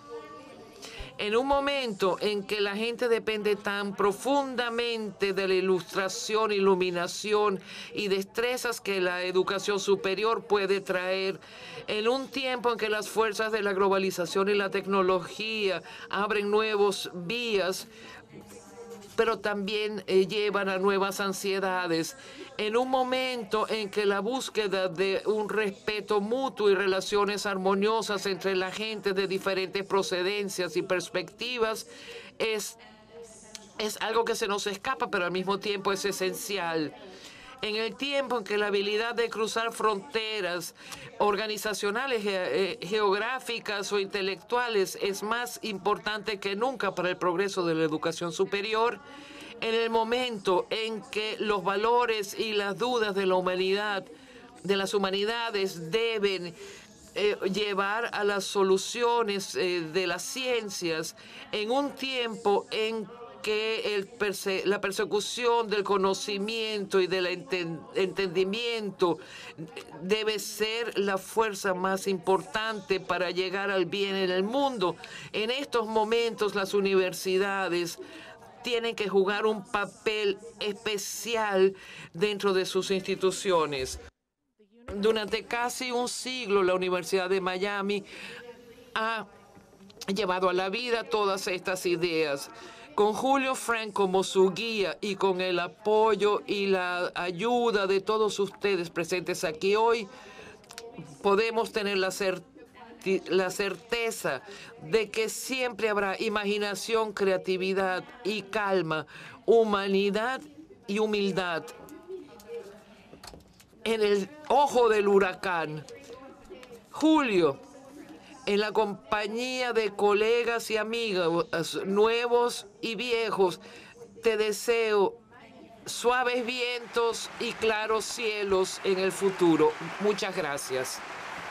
En un momento en que la gente depende tan profundamente de la ilustración, iluminación y destrezas que la educación superior puede traer, en un tiempo en que las fuerzas de la globalización y la tecnología abren nuevos vías, pero también eh, llevan a nuevas ansiedades, en un momento en que la búsqueda de un respeto mutuo y relaciones armoniosas entre la gente de diferentes procedencias y perspectivas es, es algo que se nos escapa, pero al mismo tiempo es esencial. En el tiempo en que la habilidad de cruzar fronteras organizacionales, ge geográficas o intelectuales es más importante que nunca para el progreso de la educación superior, en el momento en que los valores y las dudas de la humanidad, de las humanidades deben eh, llevar a las soluciones eh, de las ciencias, en un tiempo en que el perse la persecución del conocimiento y del enten entendimiento debe ser la fuerza más importante para llegar al bien en el mundo. En estos momentos las universidades tienen que jugar un papel especial dentro de sus instituciones. Durante casi un siglo, la Universidad de Miami ha llevado a la vida todas estas ideas. Con Julio Frenk como su guía y con el apoyo y la ayuda de todos ustedes presentes aquí hoy, podemos tener la certeza la certeza de que siempre habrá imaginación, creatividad y calma, humanidad y humildad en el ojo del huracán. Julio, en la compañía de colegas y amigos nuevos y viejos, te deseo suaves vientos y claros cielos en el futuro. Muchas gracias.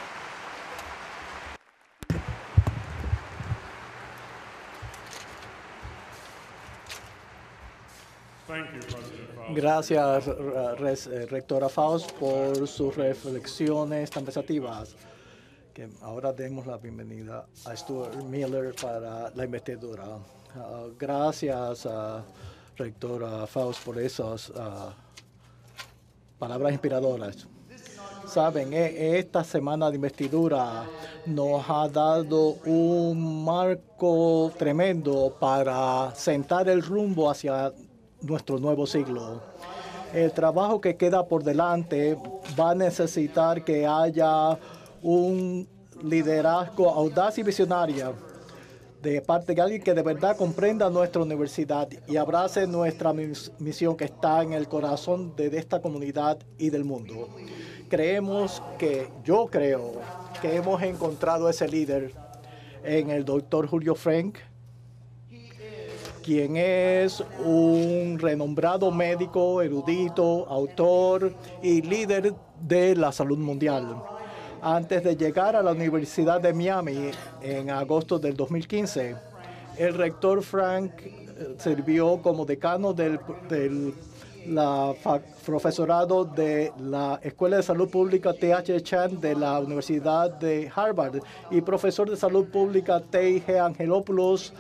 Gracias, rectora Faust, por sus reflexiones tan pensativas. Que ahora demos la bienvenida a Stuart Miller para la investidura. Uh, gracias, uh, rectora Faust, por esas uh, palabras inspiradoras. Saben, esta semana de investidura nos ha dado un marco tremendo para sentar el rumbo hacia nuestro nuevo siglo. El trabajo que queda por delante va a necesitar que haya un liderazgo audaz y visionario de parte de alguien que de verdad comprenda nuestra universidad y abrace nuestra mis misión que está en el corazón de esta comunidad y del mundo. Creemos que, yo creo, que hemos encontrado ese líder en el doctor Julio Frenk, quien es un renombrado médico, erudito, autor y líder de la salud mundial. Antes de llegar a la Universidad de Miami en agosto del dos mil quince, el rector Frenk sirvió como decano del, del la profesorado de la Escuela de Salud Pública T H Chan de la Universidad de Harvard y profesor de Salud Pública T G Angelopoulos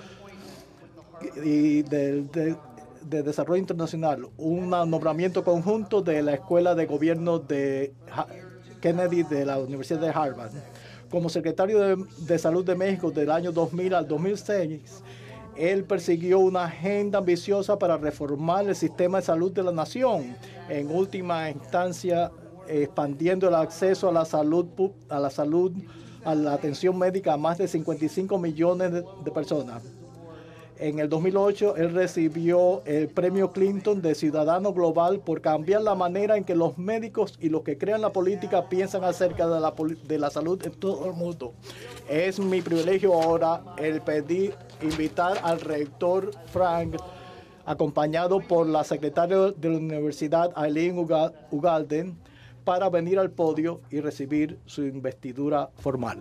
y de, de, de Desarrollo Internacional, un nombramiento conjunto de la Escuela de Gobierno de Kennedy de la Universidad de Harvard. Como secretario de, de Salud de México del año dos mil al dos mil seis, él persiguió una agenda ambiciosa para reformar el sistema de salud de la nación, en última instancia expandiendo el acceso a la salud, a la salud, a la atención médica a más de cincuenta y cinco millones de, de personas. En el dos mil ocho, él recibió el premio Clinton de Ciudadano Global por cambiar la manera en que los médicos y los que crean la política piensan acerca de la, de la salud en todo el mundo. Es mi privilegio ahora el pedir, invitar al rector Frenk, acompañado por la secretaria de la Universidad, Eileen Ugalden, para venir al podio y recibir su investidura formal.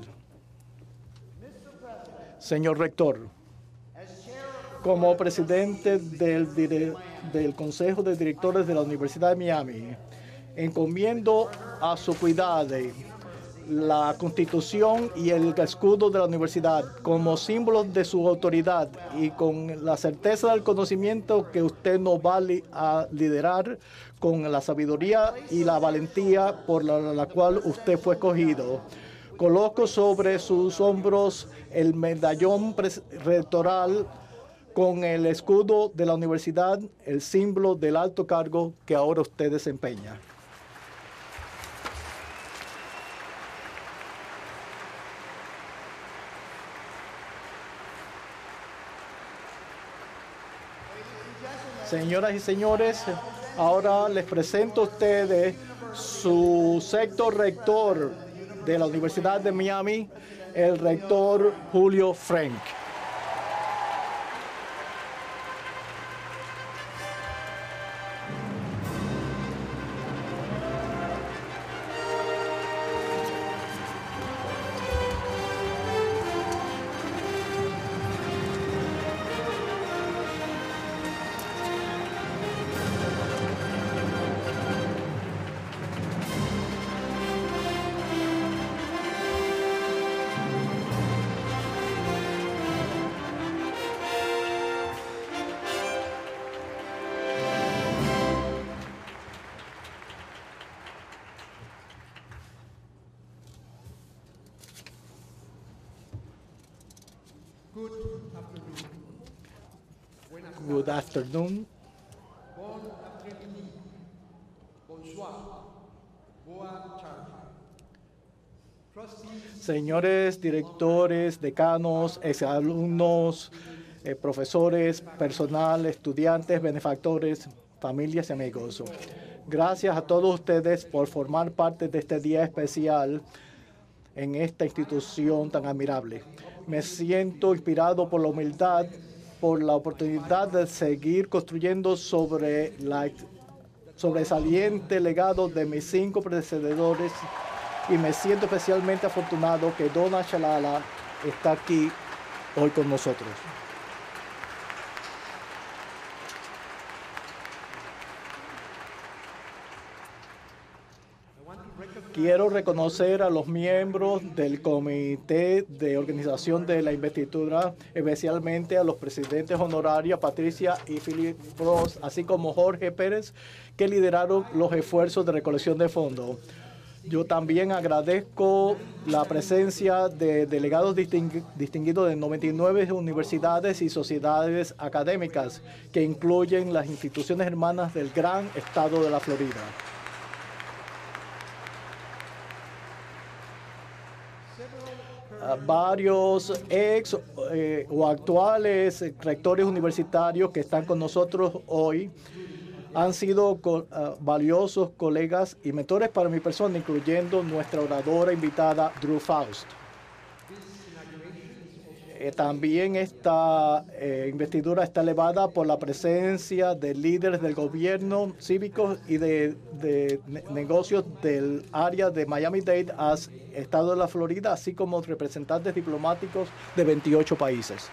Señor rector, como presidente del, del Consejo de Directores de la Universidad de Miami, encomiendo a su cuidado la Constitución y el escudo de la universidad como símbolos de su autoridad y con la certeza del conocimiento que usted nos va a liderar con la sabiduría y la valentía por la, la cual usted fue escogido. Coloco sobre sus hombros el medallón rectoral con el escudo de la universidad, el símbolo del alto cargo que ahora usted desempeña. Señoras y señores, ahora les presento a ustedes su sexto rector de la Universidad de Miami, el rector Julio Frenk. Good afternoon. Señores directores, decanos, exalumnos, eh, profesores, personal, estudiantes, benefactores, familias y amigos. Gracias a todos ustedes por formar parte de este día especial en esta institución tan admirable. Me siento inspirado por la humildad, por la oportunidad de seguir construyendo sobre el sobresaliente legado de mis cinco predecesores y me siento especialmente afortunado que Donna Shalala está aquí hoy con nosotros. Quiero reconocer a los miembros del Comité de Organización de la Investidura, especialmente a los presidentes honorarios Patricia y Philip Frost, así como Jorge Pérez, que lideraron los esfuerzos de recolección de fondos. Yo también agradezco la presencia de delegados distingui distinguidos de noventa y nueve universidades y sociedades académicas, que incluyen las instituciones hermanas del gran estado de la Florida. Uh, varios ex eh, o actuales rectores universitarios que están con nosotros hoy han sido co uh, valiosos colegas y mentores para mi persona, incluyendo nuestra oradora invitada, Drew Faust. Eh, también esta eh, investidura está elevada por la presencia de líderes del gobierno, cívicos y de, de ne negocios del área de Miami-Dade, estado de la Florida, así como representantes diplomáticos de veintiocho países.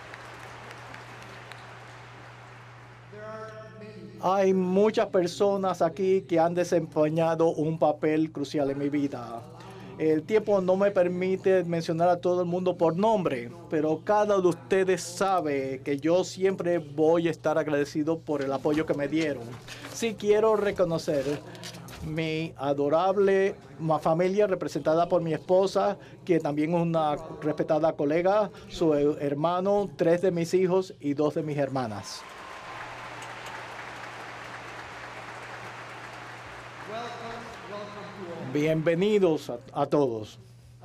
Hay muchas personas aquí que han desempeñado un papel crucial en mi vida. El tiempo no me permite mencionar a todo el mundo por nombre, pero cada uno de ustedes sabe que yo siempre voy a estar agradecido por el apoyo que me dieron. Sí quiero reconocer mi adorable familia representada por mi esposa, que también es una respetada colega, su hermano, tres de mis hijos y dos de mis hermanas. Bienvenidos a, a todos.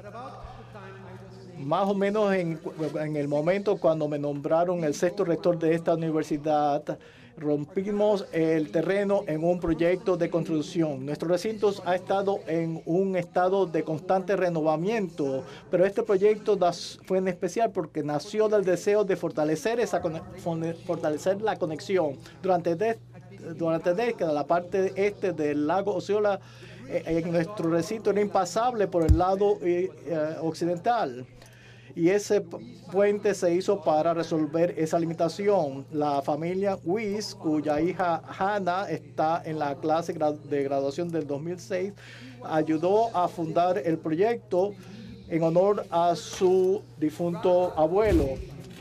Más o menos en, en el momento cuando me nombraron el sexto rector de esta universidad, rompimos el terreno en un proyecto de construcción. Nuestro recinto ha estado en un estado de constante renovamiento, pero este proyecto fue en especial porque nació del deseo de fortalecer, esa, fortalecer la conexión. Durante, de, durante décadas, la parte este del lago Osceola en nuestro recinto era impasable por el lado eh, occidental. Y ese puente se hizo para resolver esa limitación. La familia Weiss, cuya hija Hannah está en la clase de graduación del dos mil seis, ayudó a fundar el proyecto en honor a su difunto abuelo.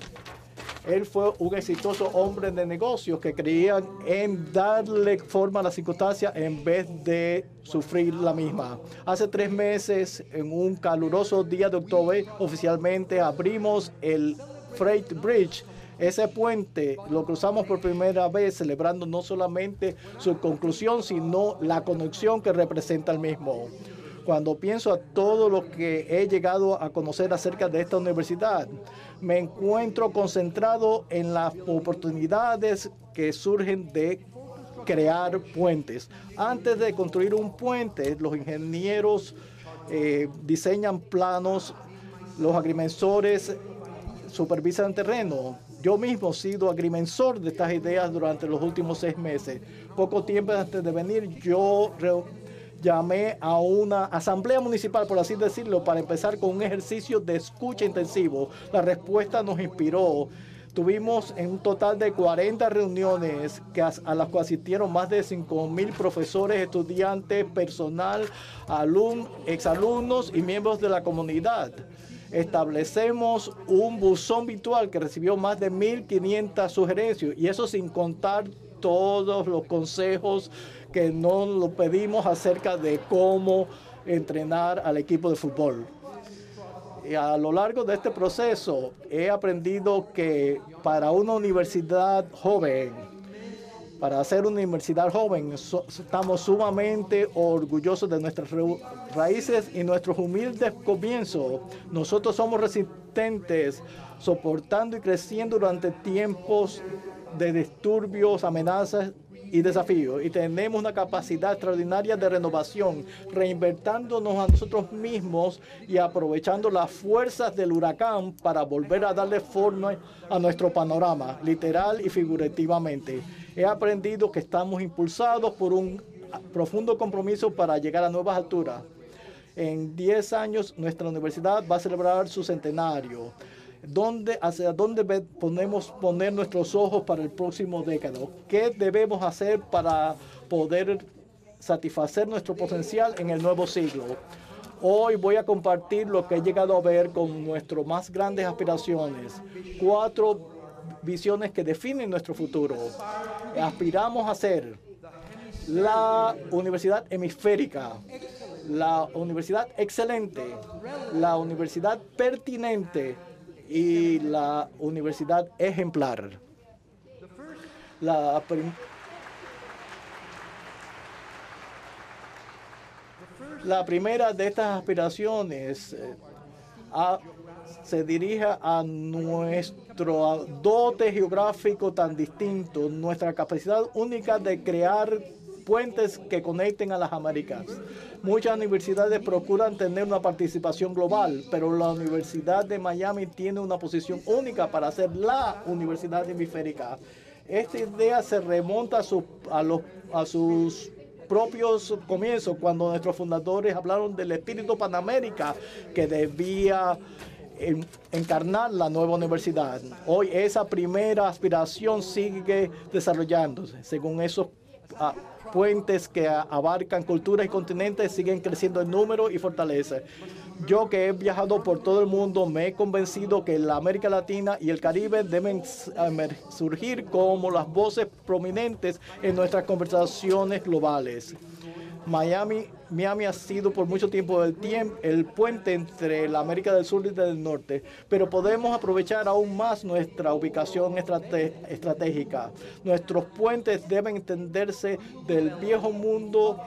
Él fue un exitoso hombre de negocios que creía en darle forma a las circunstancias en vez de sufrir la misma. Hace tres meses, en un caluroso día de octubre, oficialmente abrimos el Freight Bridge. Ese puente lo cruzamos por primera vez, celebrando no solamente su conclusión, sino la conexión que representa el mismo. Cuando pienso a todo lo que he llegado a conocer acerca de esta universidad, me encuentro concentrado en las oportunidades que surgen de crear puentes. Antes de construir un puente, los ingenieros eh, diseñan planos, los agrimensores supervisan terreno. Yo mismo he sido agrimensor de estas ideas durante los últimos seis meses. Poco tiempo antes de venir, yo llamé a una asamblea municipal, por así decirlo, para empezar con un ejercicio de escucha intensivo. La respuesta nos inspiró. Tuvimos en un total de cuarenta reuniones que a, a las cuales asistieron más de cinco mil profesores, estudiantes, personal, alum, exalumnos y miembros de la comunidad. Establecemos un buzón virtual que recibió más de mil quinientas sugerencias, y eso sin contar todos los consejos que nos lo pedimos acerca de cómo entrenar al equipo de fútbol. Y a lo largo de este proceso he aprendido que para una universidad joven, para hacer una universidad joven, so, estamos sumamente orgullosos de nuestras raíces y nuestros humildes comienzos. Nosotros somos resistentes, soportando y creciendo durante tiempos de disturbios, amenazas y desafíos, y tenemos una capacidad extraordinaria de renovación, reinventándonos a nosotros mismos y aprovechando las fuerzas del huracán para volver a darle forma a nuestro panorama, literal y figurativamente. He aprendido que estamos impulsados por un profundo compromiso para llegar a nuevas alturas. En diez años, nuestra universidad va a celebrar su centenario. ¿Dónde, hacia dónde podemos poner nuestros ojos para el próximo década? ¿Qué debemos hacer para poder satisfacer nuestro potencial en el nuevo siglo? Hoy voy a compartir lo que he llegado a ver con nuestras más grandes aspiraciones. Cuatro visiones que definen nuestro futuro. Aspiramos a ser la universidad hemisférica, la universidad excelente, la universidad pertinente y la universidad ejemplar. La prim La primera de estas aspiraciones eh, a, se dirige a nuestro dote geográfico tan distinto, nuestra capacidad única de crear puentes que conecten a las Américas. Muchas universidades procuran tener una participación global, pero la Universidad de Miami tiene una posición única para ser la universidad hemisférica. Esta idea se remonta a, su, a, los, a sus propios comienzos, cuando nuestros fundadores hablaron del espíritu Panamérica que debía en, encarnar la nueva universidad. Hoy esa primera aspiración sigue desarrollándose. Según esos uh, puentes que abarcan culturas y continentes siguen creciendo en número y fortaleza. Yo que he viajado por todo el mundo me he convencido que la América Latina y el Caribe deben surgir como las voces prominentes en nuestras conversaciones globales. Miami, Miami ha sido por mucho tiempo el, tiempo el puente entre la América del Sur y del Norte, pero podemos aprovechar aún más nuestra ubicación estrate, estratégica. Nuestros puentes deben entenderse del viejo mundo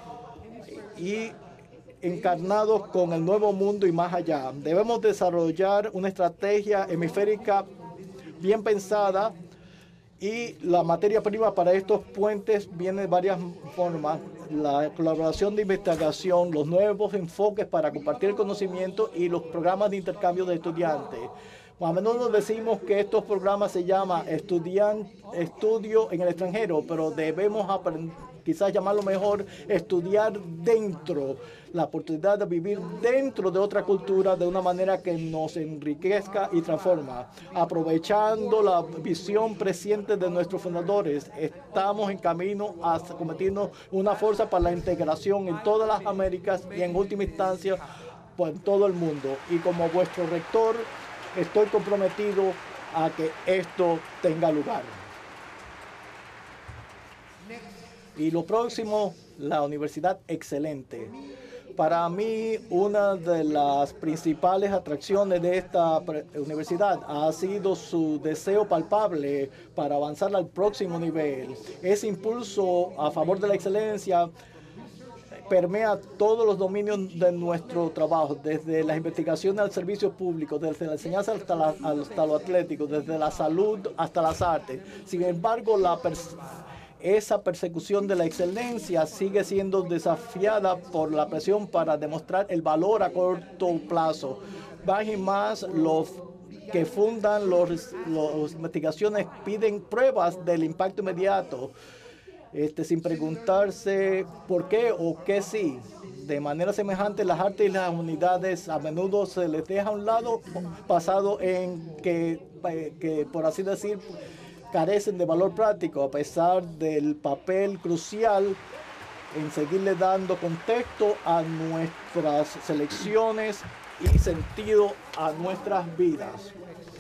y encarnados con el nuevo mundo y más allá. Debemos desarrollar una estrategia hemisférica bien pensada y la materia prima para estos puentes viene de varias formas. La colaboración de investigación, los nuevos enfoques para compartir el conocimiento y los programas de intercambio de estudiantes. A menudo decimos que estos programas se llaman estudian, estudio en el extranjero, pero debemos aprender, quizás llamarlo mejor, estudiar dentro, la oportunidad de vivir dentro de otra cultura de una manera que nos enriquezca y transforma. Aprovechando la visión presciente de nuestros fundadores, estamos en camino a convertirnos en una fuerza para la integración en todas las Américas y en última instancia pues, en todo el mundo. Y como vuestro rector, estoy comprometido a que esto tenga lugar. Y lo próximo, la universidad excelente. Para mí, una de las principales atracciones de esta universidad ha sido su deseo palpable para avanzar al próximo nivel. Ese impulso a favor de la excelencia permea todos los dominios de nuestro trabajo, desde las investigaciones al servicio público, desde la enseñanza hasta, la, hasta lo atlético, desde la salud hasta las artes. Sin embargo, la esa persecución de la excelencia sigue siendo desafiada por la presión para demostrar el valor a corto plazo. Más y más los que fundan las investigaciones piden pruebas del impacto inmediato, este, sin preguntarse por qué o qué sí. De manera semejante, las artes y las humanidades a menudo se les deja a un lado, basado en que, que por así decir, carecen de valor práctico, a pesar del papel crucial en seguirle dando contexto a nuestras selecciones y sentido a nuestras vidas.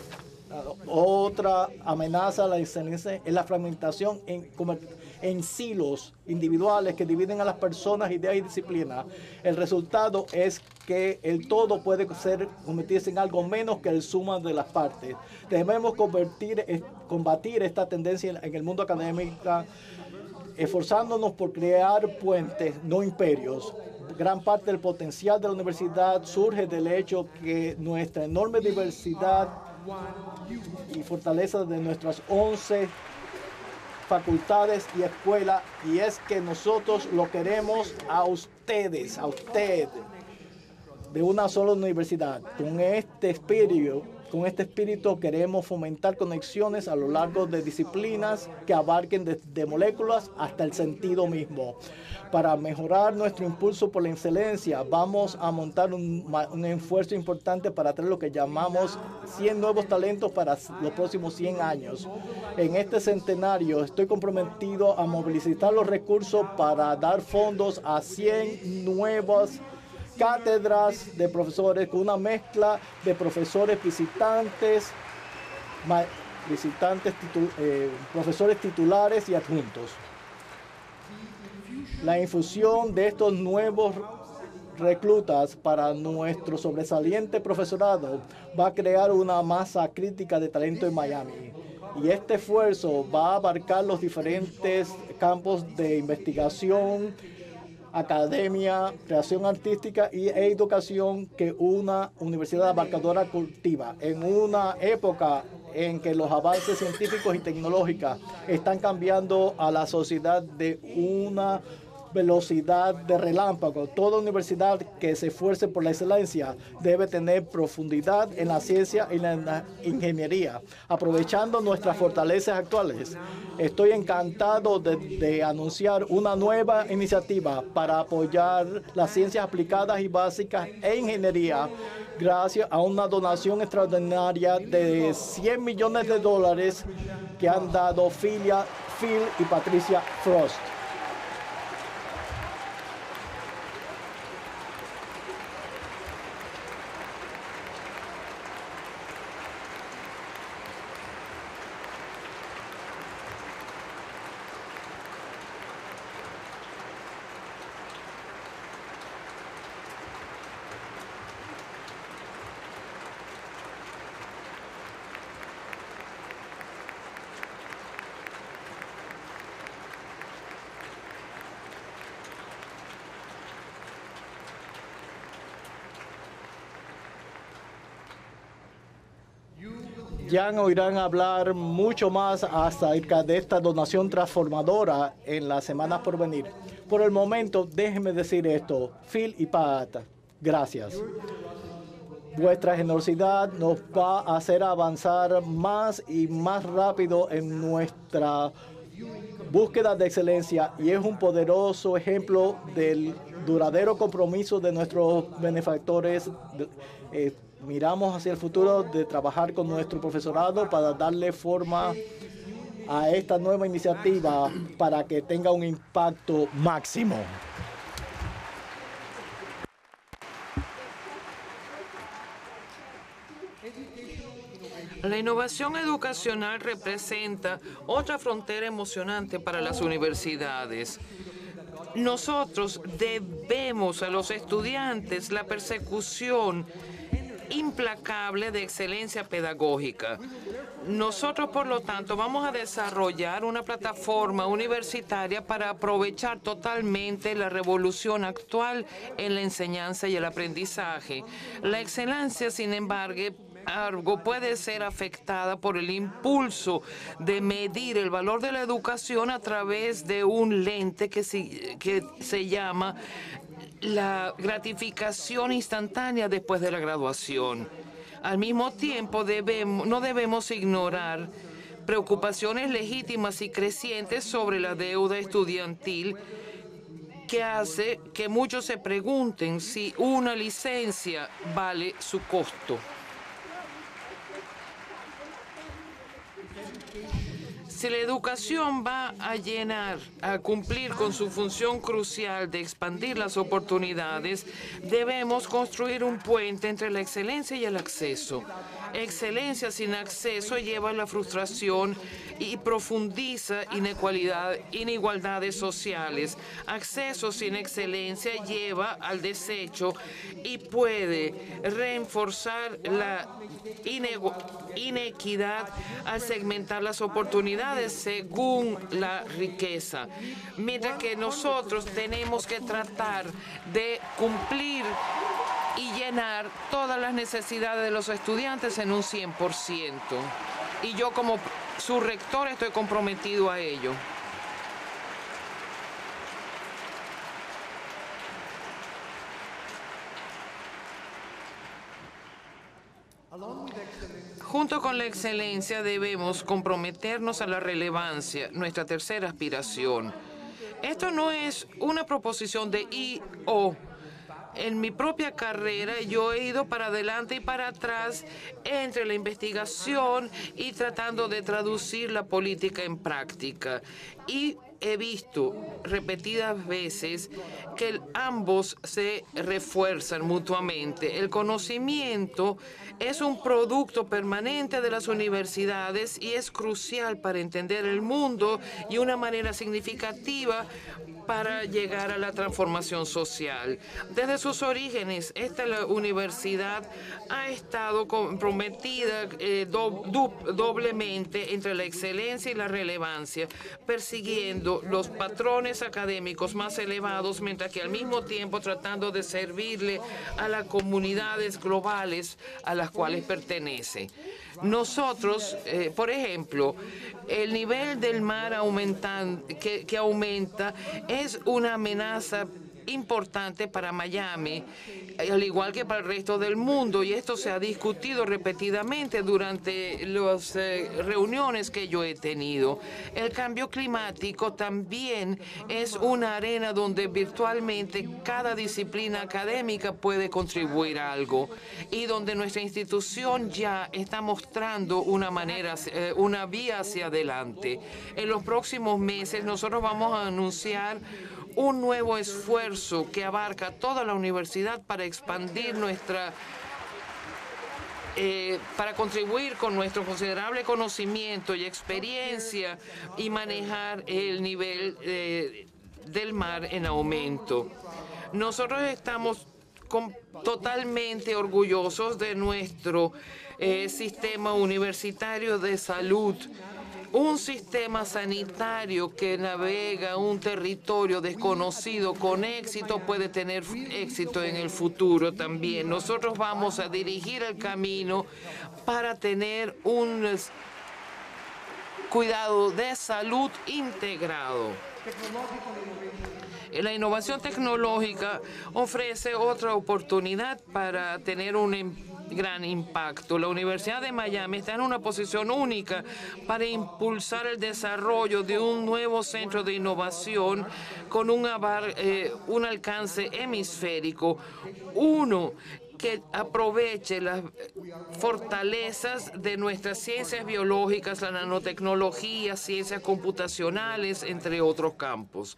Otra amenaza a la excelencia es la fragmentación en, en silos individuales que dividen a las personas, ideas y disciplinas. El resultado es que el todo puede ser convertirse en algo menos que el suma de las partes. Debemos convertir, combatir esta tendencia en el mundo académico, esforzándonos por crear puentes, no imperios. Gran parte del potencial de la universidad surge del hecho que nuestra enorme diversidad y fortaleza de nuestras once facultades y escuelas, y es que nosotros lo queremos a ustedes, a usted, de una sola universidad. Con este espíritu, con este espíritu queremos fomentar conexiones a lo largo de disciplinas que abarquen desde moléculas hasta el sentido mismo. Para mejorar nuestro impulso por la excelencia, vamos a montar un, un esfuerzo importante para traer lo que llamamos cien nuevos talentos para los próximos cien años. En este centenario estoy comprometido a movilizar los recursos para dar fondos a cien nuevas cátedras de profesores, con una mezcla de profesores visitantes, visitantes titul, eh, profesores titulares y adjuntos. La infusión de estos nuevos reclutas para nuestro sobresaliente profesorado va a crear una masa crítica de talento en Miami. Y este esfuerzo va a abarcar los diferentes campos de investigación, academia, creación artística y educación que una universidad abarcadora cultiva. En una época en que los avances científicos y tecnológicos están cambiando a la sociedad de una velocidad de relámpago. Toda universidad que se esfuerce por la excelencia debe tener profundidad en la ciencia y en la ingeniería, aprovechando nuestras fortalezas actuales. Estoy encantado de, de anunciar una nueva iniciativa para apoyar las ciencias aplicadas y básicas e ingeniería gracias a una donación extraordinaria de cien millones de dólares que han dado Phil y Patricia Frost. Ya oirán hablar mucho más acerca de esta donación transformadora en las semanas por venir. Por el momento, déjenme decir esto. Phil y Pat, gracias. Vuestra generosidad nos va a hacer avanzar más y más rápido en nuestra búsqueda de excelencia y es un poderoso ejemplo del duradero compromiso de nuestros benefactores. Eh, miramos hacia el futuro de trabajar con nuestro profesorado para darle forma a esta nueva iniciativa para que tenga un impacto máximo. La innovación educacional representa otra frontera emocionante para las universidades. Nosotros debemos a los estudiantes la persecución implacable de excelencia pedagógica. Nosotros, por lo tanto, vamos a desarrollar una plataforma universitaria para aprovechar totalmente la revolución actual en la enseñanza y el aprendizaje. La excelencia, sin embargo, Algo puede ser afectada por el impulso de medir el valor de la educación a través de un lente que se, que se llama la gratificación instantánea después de la graduación. Al mismo tiempo, debemos, no debemos ignorar preocupaciones legítimas y crecientes sobre la deuda estudiantil que hace que muchos se pregunten si una licencia vale su costo. Si la educación va a llenar, a cumplir con su función crucial de expandir las oportunidades, debemos construir un puente entre la excelencia y el acceso. Excelencia sin acceso lleva a la frustración y profundiza inequalidad, inigualdades sociales. Acceso sin excelencia lleva al desecho y puede reforzar la inequidad al segmentar las oportunidades según la riqueza. Mientras que nosotros tenemos que tratar de cumplir y llenar todas las necesidades de los estudiantes en un cien por ciento. Y yo como su rector estoy comprometido a ello. Junto con la excelencia debemos comprometernos a la relevancia, nuestra tercera aspiración. Esto no es una proposición de I O. En mi propia carrera yo he ido para adelante y para atrás entre la investigación y tratando de traducir la política en práctica. Y he visto repetidas veces que ambos se refuerzan mutuamente. El conocimiento es un producto permanente de las universidades y es crucial para entender el mundo y una manera significativa para llegar a la transformación social. Desde sus orígenes, esta la universidad ha estado comprometida eh, do, do, doblemente entre la excelencia y la relevancia, persiguiendo los patrones académicos más elevados, mientras que al mismo tiempo tratando de servirle a las comunidades globales a las cuales pertenece. Nosotros, eh, por ejemplo, el nivel del mar aumentan, que, que aumenta es una amenaza importante para Miami, al igual que para el resto del mundo, y esto se ha discutido repetidamente durante las eh, reuniones que yo he tenido. El cambio climático también es una arena donde virtualmente cada disciplina académica puede contribuir a algo y donde nuestra institución ya está mostrando una manera, eh, una vía hacia adelante. En los próximos meses nosotros vamos a anunciar un nuevo esfuerzo que abarca toda la universidad para expandir nuestra, eh, para contribuir con nuestro considerable conocimiento y experiencia y manejar el nivel eh, del mar en aumento. Nosotros estamos con, totalmente orgullosos de nuestro eh, sistema universitario de salud. Un sistema sanitario que navega un territorio desconocido con éxito puede tener éxito en el futuro también. Nosotros vamos a dirigir el camino para tener un cuidado de salud integrado. La innovación tecnológica ofrece otra oportunidad para tener un gran impacto. La Universidad de Miami está en una posición única para impulsar el desarrollo de un nuevo centro de innovación con un, abar, eh, un alcance hemisférico, uno que aproveche las fortalezas de nuestras ciencias biológicas, la nanotecnología, ciencias computacionales, entre otros campos.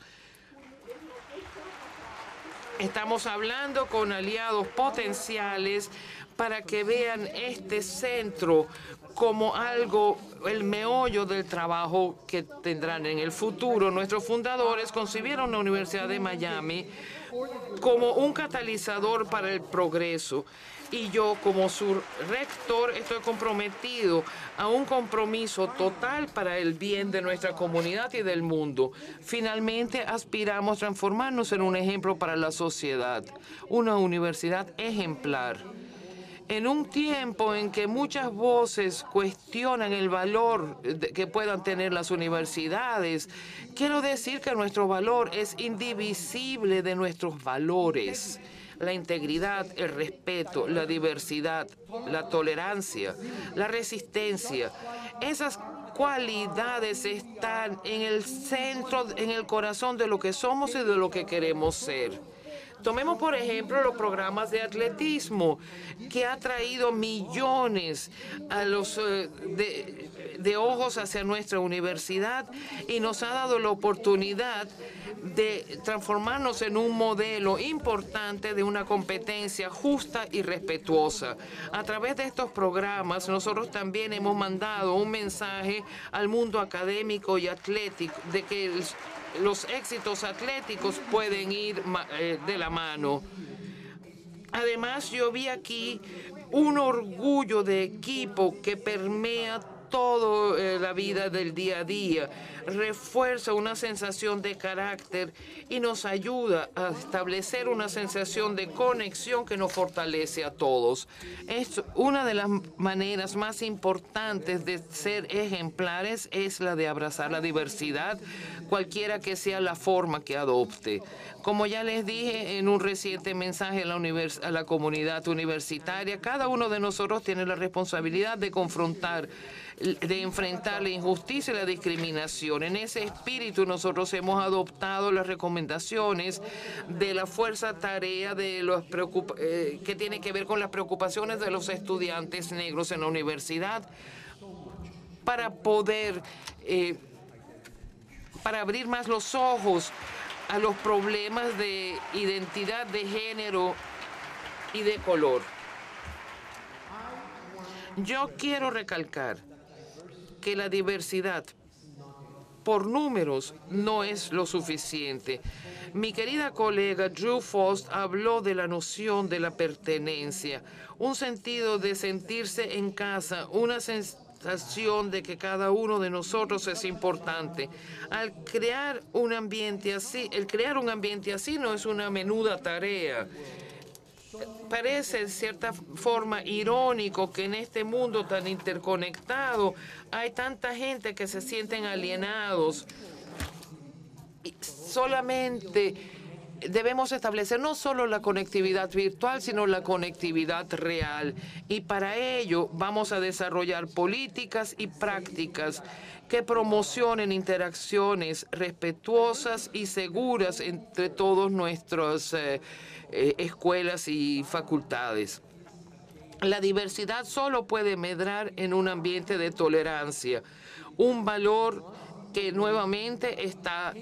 Estamos hablando con aliados potenciales para que vean este centro como algo, el meollo del trabajo que tendrán en el futuro. Nuestros fundadores concibieron la Universidad de Miami como un catalizador para el progreso. Y yo, como su rector, estoy comprometido a un compromiso total para el bien de nuestra comunidad y del mundo. Finalmente, aspiramos a transformarnos en un ejemplo para la sociedad, una universidad ejemplar. En un tiempo en que muchas voces cuestionan el valor que puedan tener las universidades, quiero decir que nuestro valor es indivisible de nuestros valores. La integridad, el respeto, la diversidad, la tolerancia, la resistencia. Esas cualidades están en el centro, en el corazón de lo que somos y de lo que queremos ser. Tomemos, por ejemplo, los programas de atletismo, que ha traído millones a los, eh, de, de ojos hacia nuestra universidad y nos ha dado la oportunidad de transformarnos en un modelo importante de una competencia justa y respetuosa. A través de estos programas, nosotros también hemos mandado un mensaje al mundo académico y atlético de que el, los éxitos atléticos pueden ir eh, de la mano. Además, yo vi aquí un orgullo de equipo que permea toda eh, la vida del día a día, refuerza una sensación de carácter y nos ayuda a establecer una sensación de conexión que nos fortalece a todos. Es una de las maneras más importantes de ser ejemplares es la de abrazar la diversidad, cualquiera que sea la forma que adopte. Como ya les dije en un reciente mensaje a la, univers a la comunidad universitaria, cada uno de nosotros tiene la responsabilidad de confrontar, de enfrentar la injusticia y la discriminación. En ese espíritu nosotros hemos adoptado las recomendaciones de la fuerza tarea de los eh, que tiene que ver con las preocupaciones de los estudiantes negros en la universidad para poder eh, para abrir más los ojos a los problemas de identidad de género y de color. Yo quiero recalcar que la diversidad por números no es lo suficiente. Mi querida colega Drew Faust habló de la noción de la pertenencia, un sentido de sentirse en casa, una sensación de que cada uno de nosotros es importante. Al crear un ambiente así, el crear un ambiente así no es una menuda tarea. Parece en cierta forma irónico que en este mundo tan interconectado hay tanta gente que se sienten alienados. Y solamente debemos establecer no solo la conectividad virtual, sino la conectividad real. Y para ello vamos a desarrollar políticas y prácticas que promocionen interacciones respetuosas y seguras entre todos nuestros eh, eh, escuelas y facultades. La diversidad solo puede medrar en un ambiente de tolerancia, un valor que nuevamente está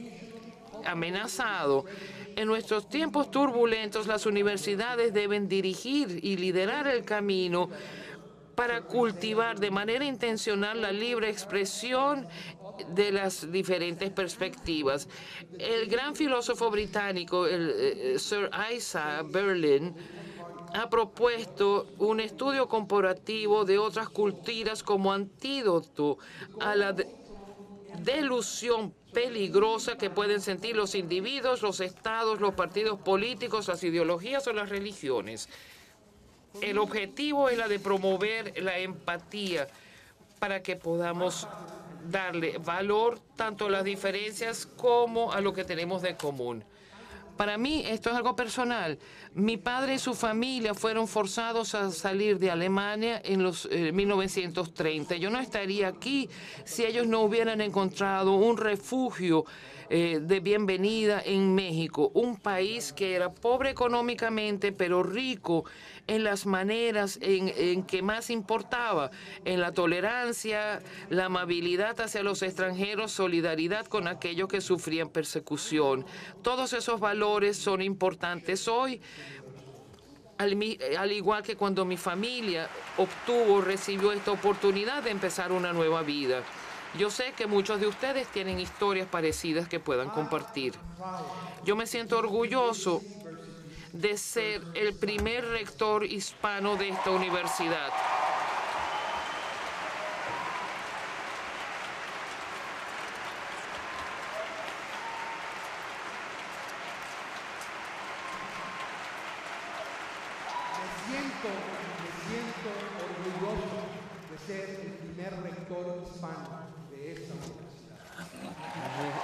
amenazado. En nuestros tiempos turbulentos, las universidades deben dirigir y liderar el camino para cultivar de manera intencional la libre expresión de las diferentes perspectivas. El gran filósofo británico, el, eh, Sir Isaiah Berlin, ha propuesto un estudio comparativo de otras culturas como antídoto a la de delusión peligrosa que pueden sentir los individuos, los estados, los partidos políticos, las ideologías o las religiones. El objetivo es la de promover la empatía para que podamos darle valor tanto a las diferencias como a lo que tenemos de común. Para mí esto es algo personal. Mi padre y su familia fueron forzados a salir de Alemania en los eh, mil novecientos treinta. Yo no estaría aquí si ellos no hubieran encontrado un refugio eh, de bienvenida en México, un país que era pobre económicamente, pero rico en las maneras en, en que más importaba, en la tolerancia, la amabilidad hacia los extranjeros, solidaridad con aquellos que sufrían persecución. Todos esos valores son importantes hoy, al, al igual que cuando mi familia obtuvo, recibió esta oportunidad de empezar una nueva vida. Yo sé que muchos de ustedes tienen historias parecidas que puedan compartir. Yo me siento orgulloso de ser el primer rector hispano de esta universidad. Me siento, me siento orgulloso de ser el primer rector hispano de esta universidad.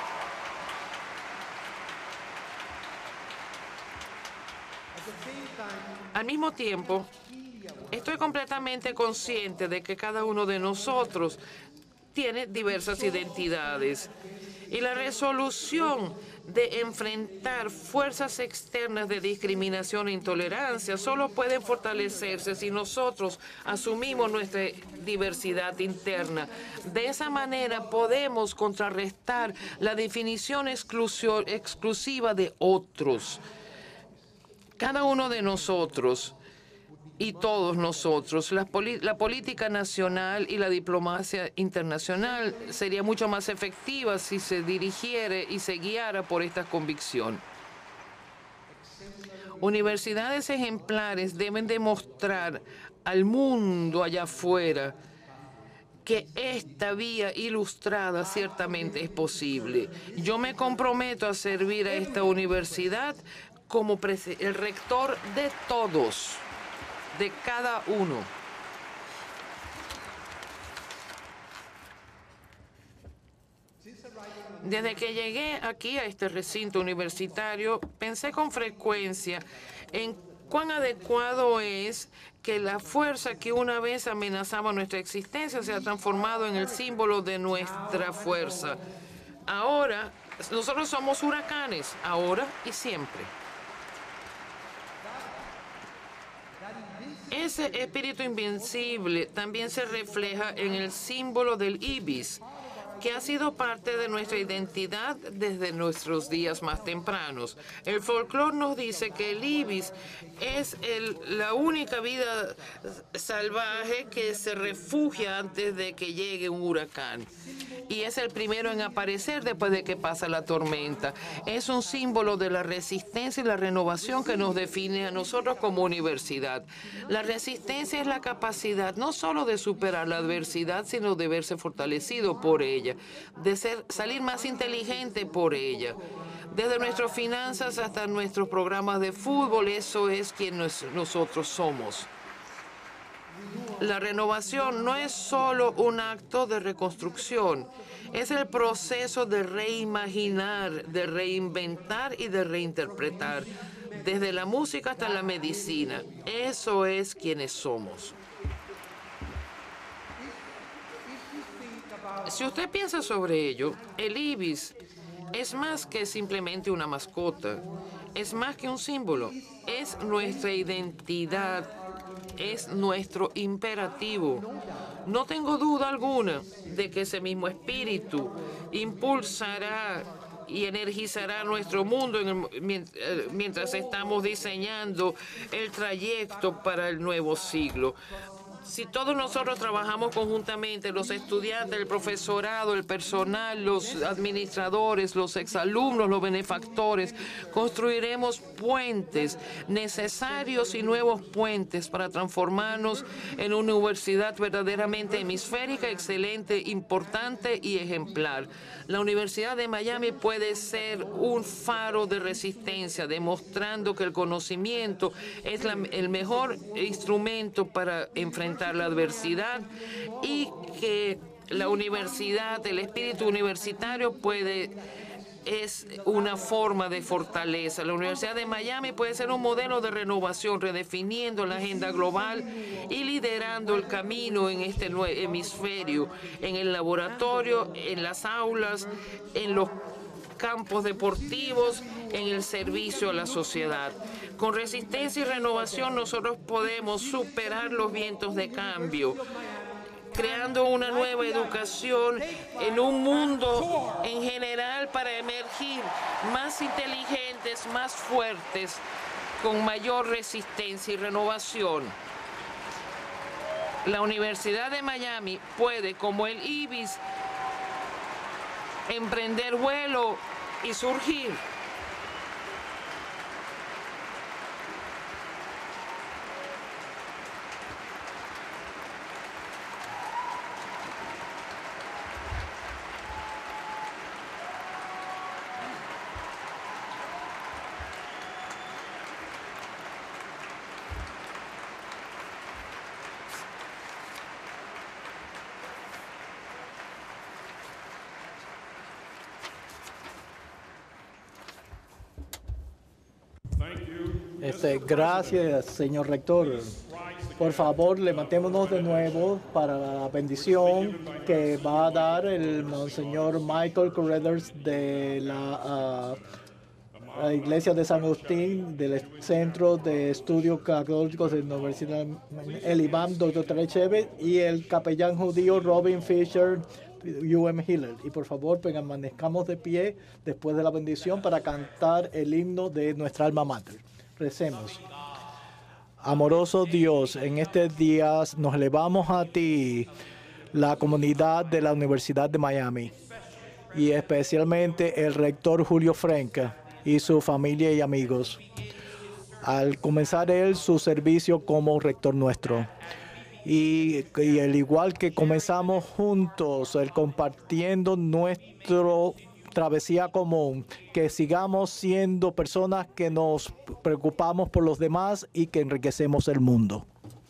Al mismo tiempo, estoy completamente consciente de que cada uno de nosotros tiene diversas identidades y la resolución de enfrentar fuerzas externas de discriminación e intolerancia solo pueden fortalecerse si nosotros asumimos nuestra diversidad interna. De esa manera podemos contrarrestar la definición exclusiva de otros. Cada uno de nosotros y todos nosotros, la, la política nacional y la diplomacia internacional sería mucho más efectiva si se dirigiera y se guiara por esta convicción. Universidades ejemplares deben demostrar al mundo allá afuera que esta vía ilustrada ciertamente es posible. Yo me comprometo a servir a esta universidad como el rector de todos, de cada uno. Desde que llegué aquí a este recinto universitario, pensé con frecuencia en cuán adecuado es que la fuerza que una vez amenazaba nuestra existencia se ha transformado en el símbolo de nuestra fuerza. Ahora, nosotros somos huracanes, ahora y siempre. Ese espíritu invencible también se refleja en el símbolo del ibis, que ha sido parte de nuestra identidad desde nuestros días más tempranos. El folclore nos dice que el ibis es el, la única vida salvaje que se refugia antes de que llegue un huracán. Y es el primero en aparecer después de que pasa la tormenta. Es un símbolo de la resistencia y la renovación que nos define a nosotros como universidad. La resistencia es la capacidad no solo de superar la adversidad, sino de verse fortalecido por ella, de ser, salir más inteligente por ella. Desde nuestras finanzas hasta nuestros programas de fútbol, eso es quien nos, nosotros somos. La renovación no es solo un acto de reconstrucción, es el proceso de reimaginar, de reinventar y de reinterpretar, desde la música hasta la medicina. Eso es quienes somos. Si usted piensa sobre ello, el ibis es más que simplemente una mascota, es más que un símbolo, es nuestra identidad, es nuestro imperativo. No tengo duda alguna de que ese mismo espíritu impulsará y energizará nuestro mundo en el, mientras estamos diseñando el trayecto para el nuevo siglo. Si todos nosotros trabajamos conjuntamente, los estudiantes, el profesorado, el personal, los administradores, los exalumnos, los benefactores, construiremos puentes necesarios y nuevos puentes para transformarnos en una universidad verdaderamente hemisférica, excelente, importante y ejemplar. La Universidad de Miami puede ser un faro de resistencia, demostrando que el conocimiento es la, el mejor instrumento para enfrentar la adversidad y que la universidad, el espíritu universitario puede es una forma de fortaleza. La Universidad de Miami puede ser un modelo de renovación, redefiniendo la agenda global y liderando el camino en este nuevo hemisferio, en el laboratorio, en las aulas, en los campos deportivos, en el servicio a la sociedad. Con resistencia y renovación nosotros podemos superar los vientos de cambio, creando una nueva educación en un mundo en general para emergir más inteligentes, más fuertes, con mayor resistencia y renovación. La Universidad de Miami puede, como el ibis, emprender vuelo y surgir. Este, gracias, señor rector. Por favor, levantémonos de nuevo para la bendición que va a dar el monseñor Michael Correders de la, uh, la Iglesia de San Agustín, del Centro de Estudios Católicos de la Universidad, el imam doctor Trechevet y el capellán judío Robin Fisher, U M Hiller. Y por favor, permanezcamos de pie después de la bendición para cantar el himno de nuestra alma mater. Recemos. Amoroso Dios, en estos días nos elevamos a ti, la comunidad de la Universidad de Miami, y especialmente el rector Julio Frenk y su familia y amigos, al comenzar él su servicio como rector nuestro. Y, y al igual que comenzamos juntos, el compartiendo nuestro travesía común, que sigamos siendo personas que nos preocupamos por los demás y que enriquecemos el mundo.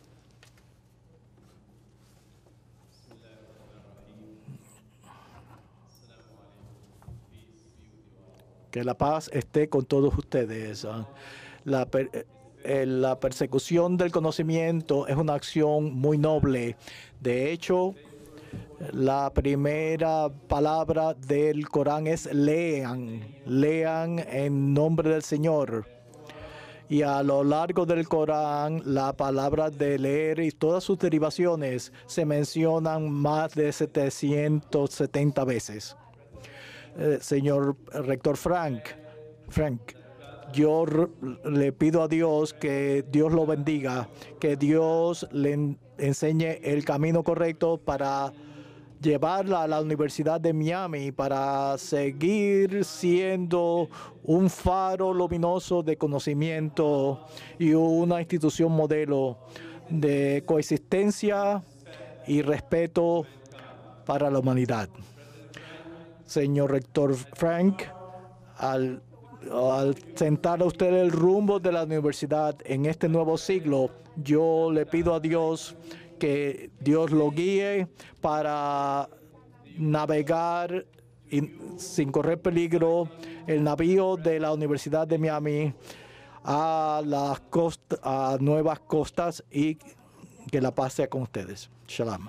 Que la paz esté con todos ustedes. La, per, eh, la persecución del conocimiento es una acción muy noble. De hecho, la primera palabra del Corán es lean, lean en nombre del Señor. Y a lo largo del Corán, la palabra de leer y todas sus derivaciones se mencionan más de setecientas setenta veces. Eh, señor rector Frank, Frenk, yo le pido a Dios que Dios lo bendiga, que Dios le enseñe el camino correcto para llevarla a la Universidad de Miami, para seguir siendo un faro luminoso de conocimiento y una institución modelo de coexistencia y respeto para la humanidad. Señor rector Frenk, al, al sentar a usted el rumbo de la universidad en este nuevo siglo, yo le pido a Dios que Dios lo guíe para navegar y, sin correr peligro el navío de la Universidad de Miami a las costa, a nuevas costas, y que la paz sea con ustedes. Shalom.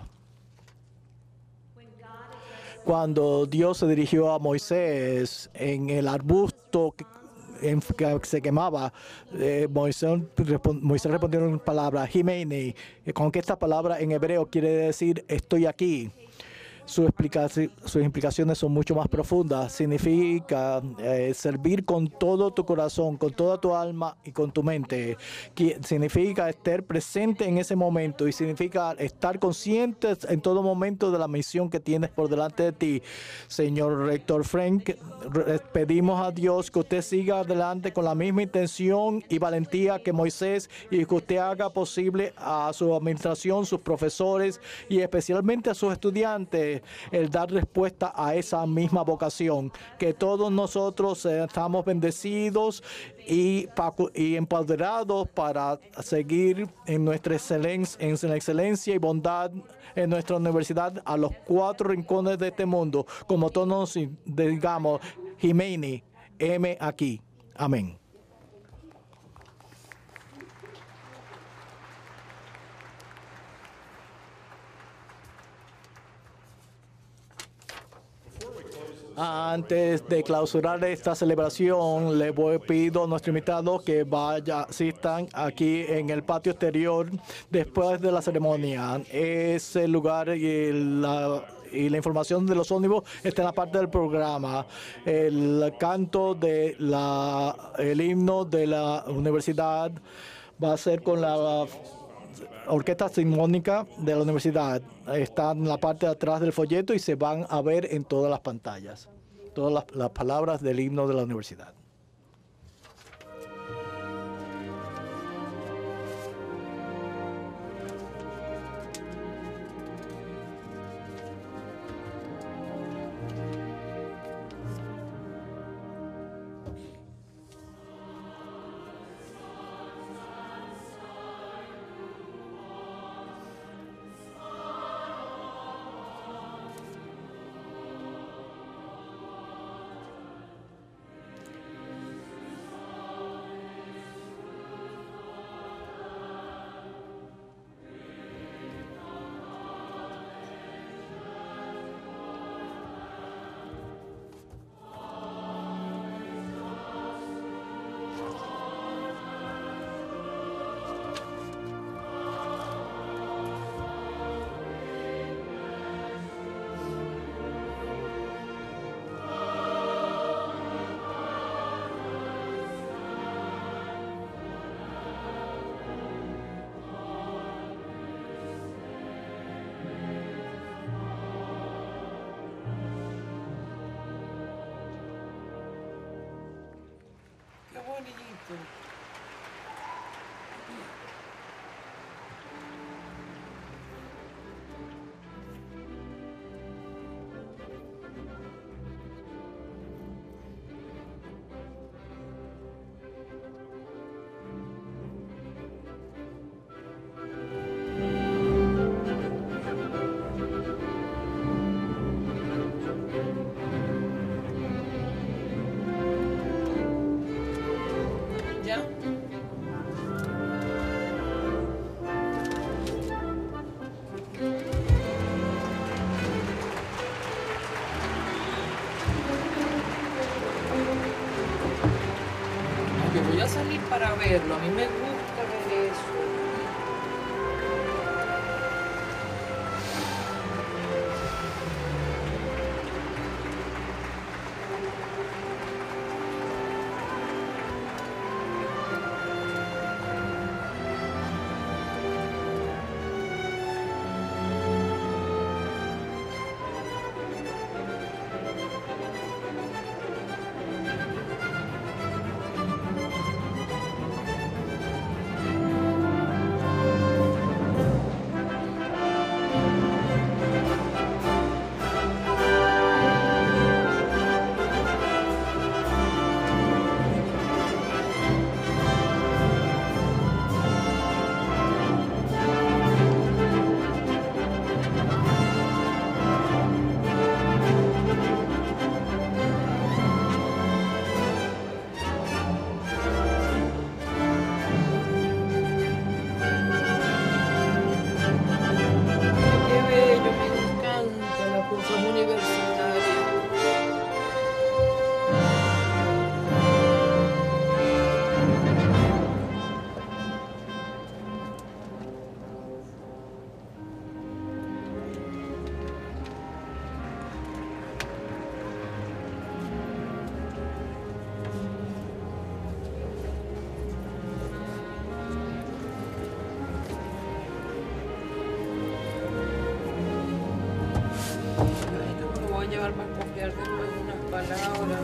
Cuando Dios se dirigió a Moisés en el arbusto que, en, que se quemaba, eh, Moisés, Moisés respondió en palabra, Jimeni, con que esta palabra en hebreo quiere decir estoy aquí. Su explicación, sus implicaciones son mucho más profundas. Significa eh, servir con todo tu corazón, con toda tu alma y con tu mente. Que significa estar presente en ese momento y significa estar consciente en todo momento de la misión que tienes por delante de ti. Señor rector Frenk, pedimos a Dios que usted siga adelante con la misma intención y valentía que Moisés, y que usted haga posible a su administración, sus profesores y especialmente a sus estudiantes el dar respuesta a esa misma vocación, que todos nosotros eh, estamos bendecidos y, y empoderados para seguir en nuestra excelencia, en la excelencia y bondad en nuestra universidad a los cuatro rincones de este mundo, como todos nos digamos, Jimeni, heme aquí. Amén. Antes de clausurar esta celebración, le voy, pido a nuestro invitado que vaya, asistan aquí en el patio exterior después de la ceremonia. Ese lugar y la, y la información de los ómnibus está en la parte del programa. El canto de la, el himno de la universidad va a ser con la Orquesta Sinfónica de la Universidad. Está en la parte de atrás del folleto y se van a ver en todas las pantallas, todas las, las palabras del himno de la universidad. Voy a salir para para verlo. A mí me gusta ver eso. Para copiar de nuevo unas palabras.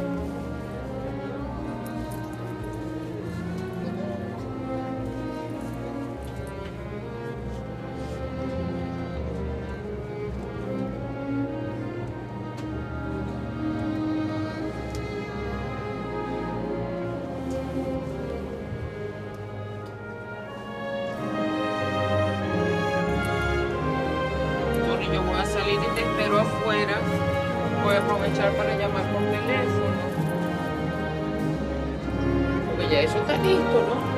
Bueno, yo voy a salir y te espero afuera. Voy a aprovechar para llamar por teléfono. Porque ya eso está listo, ¿no?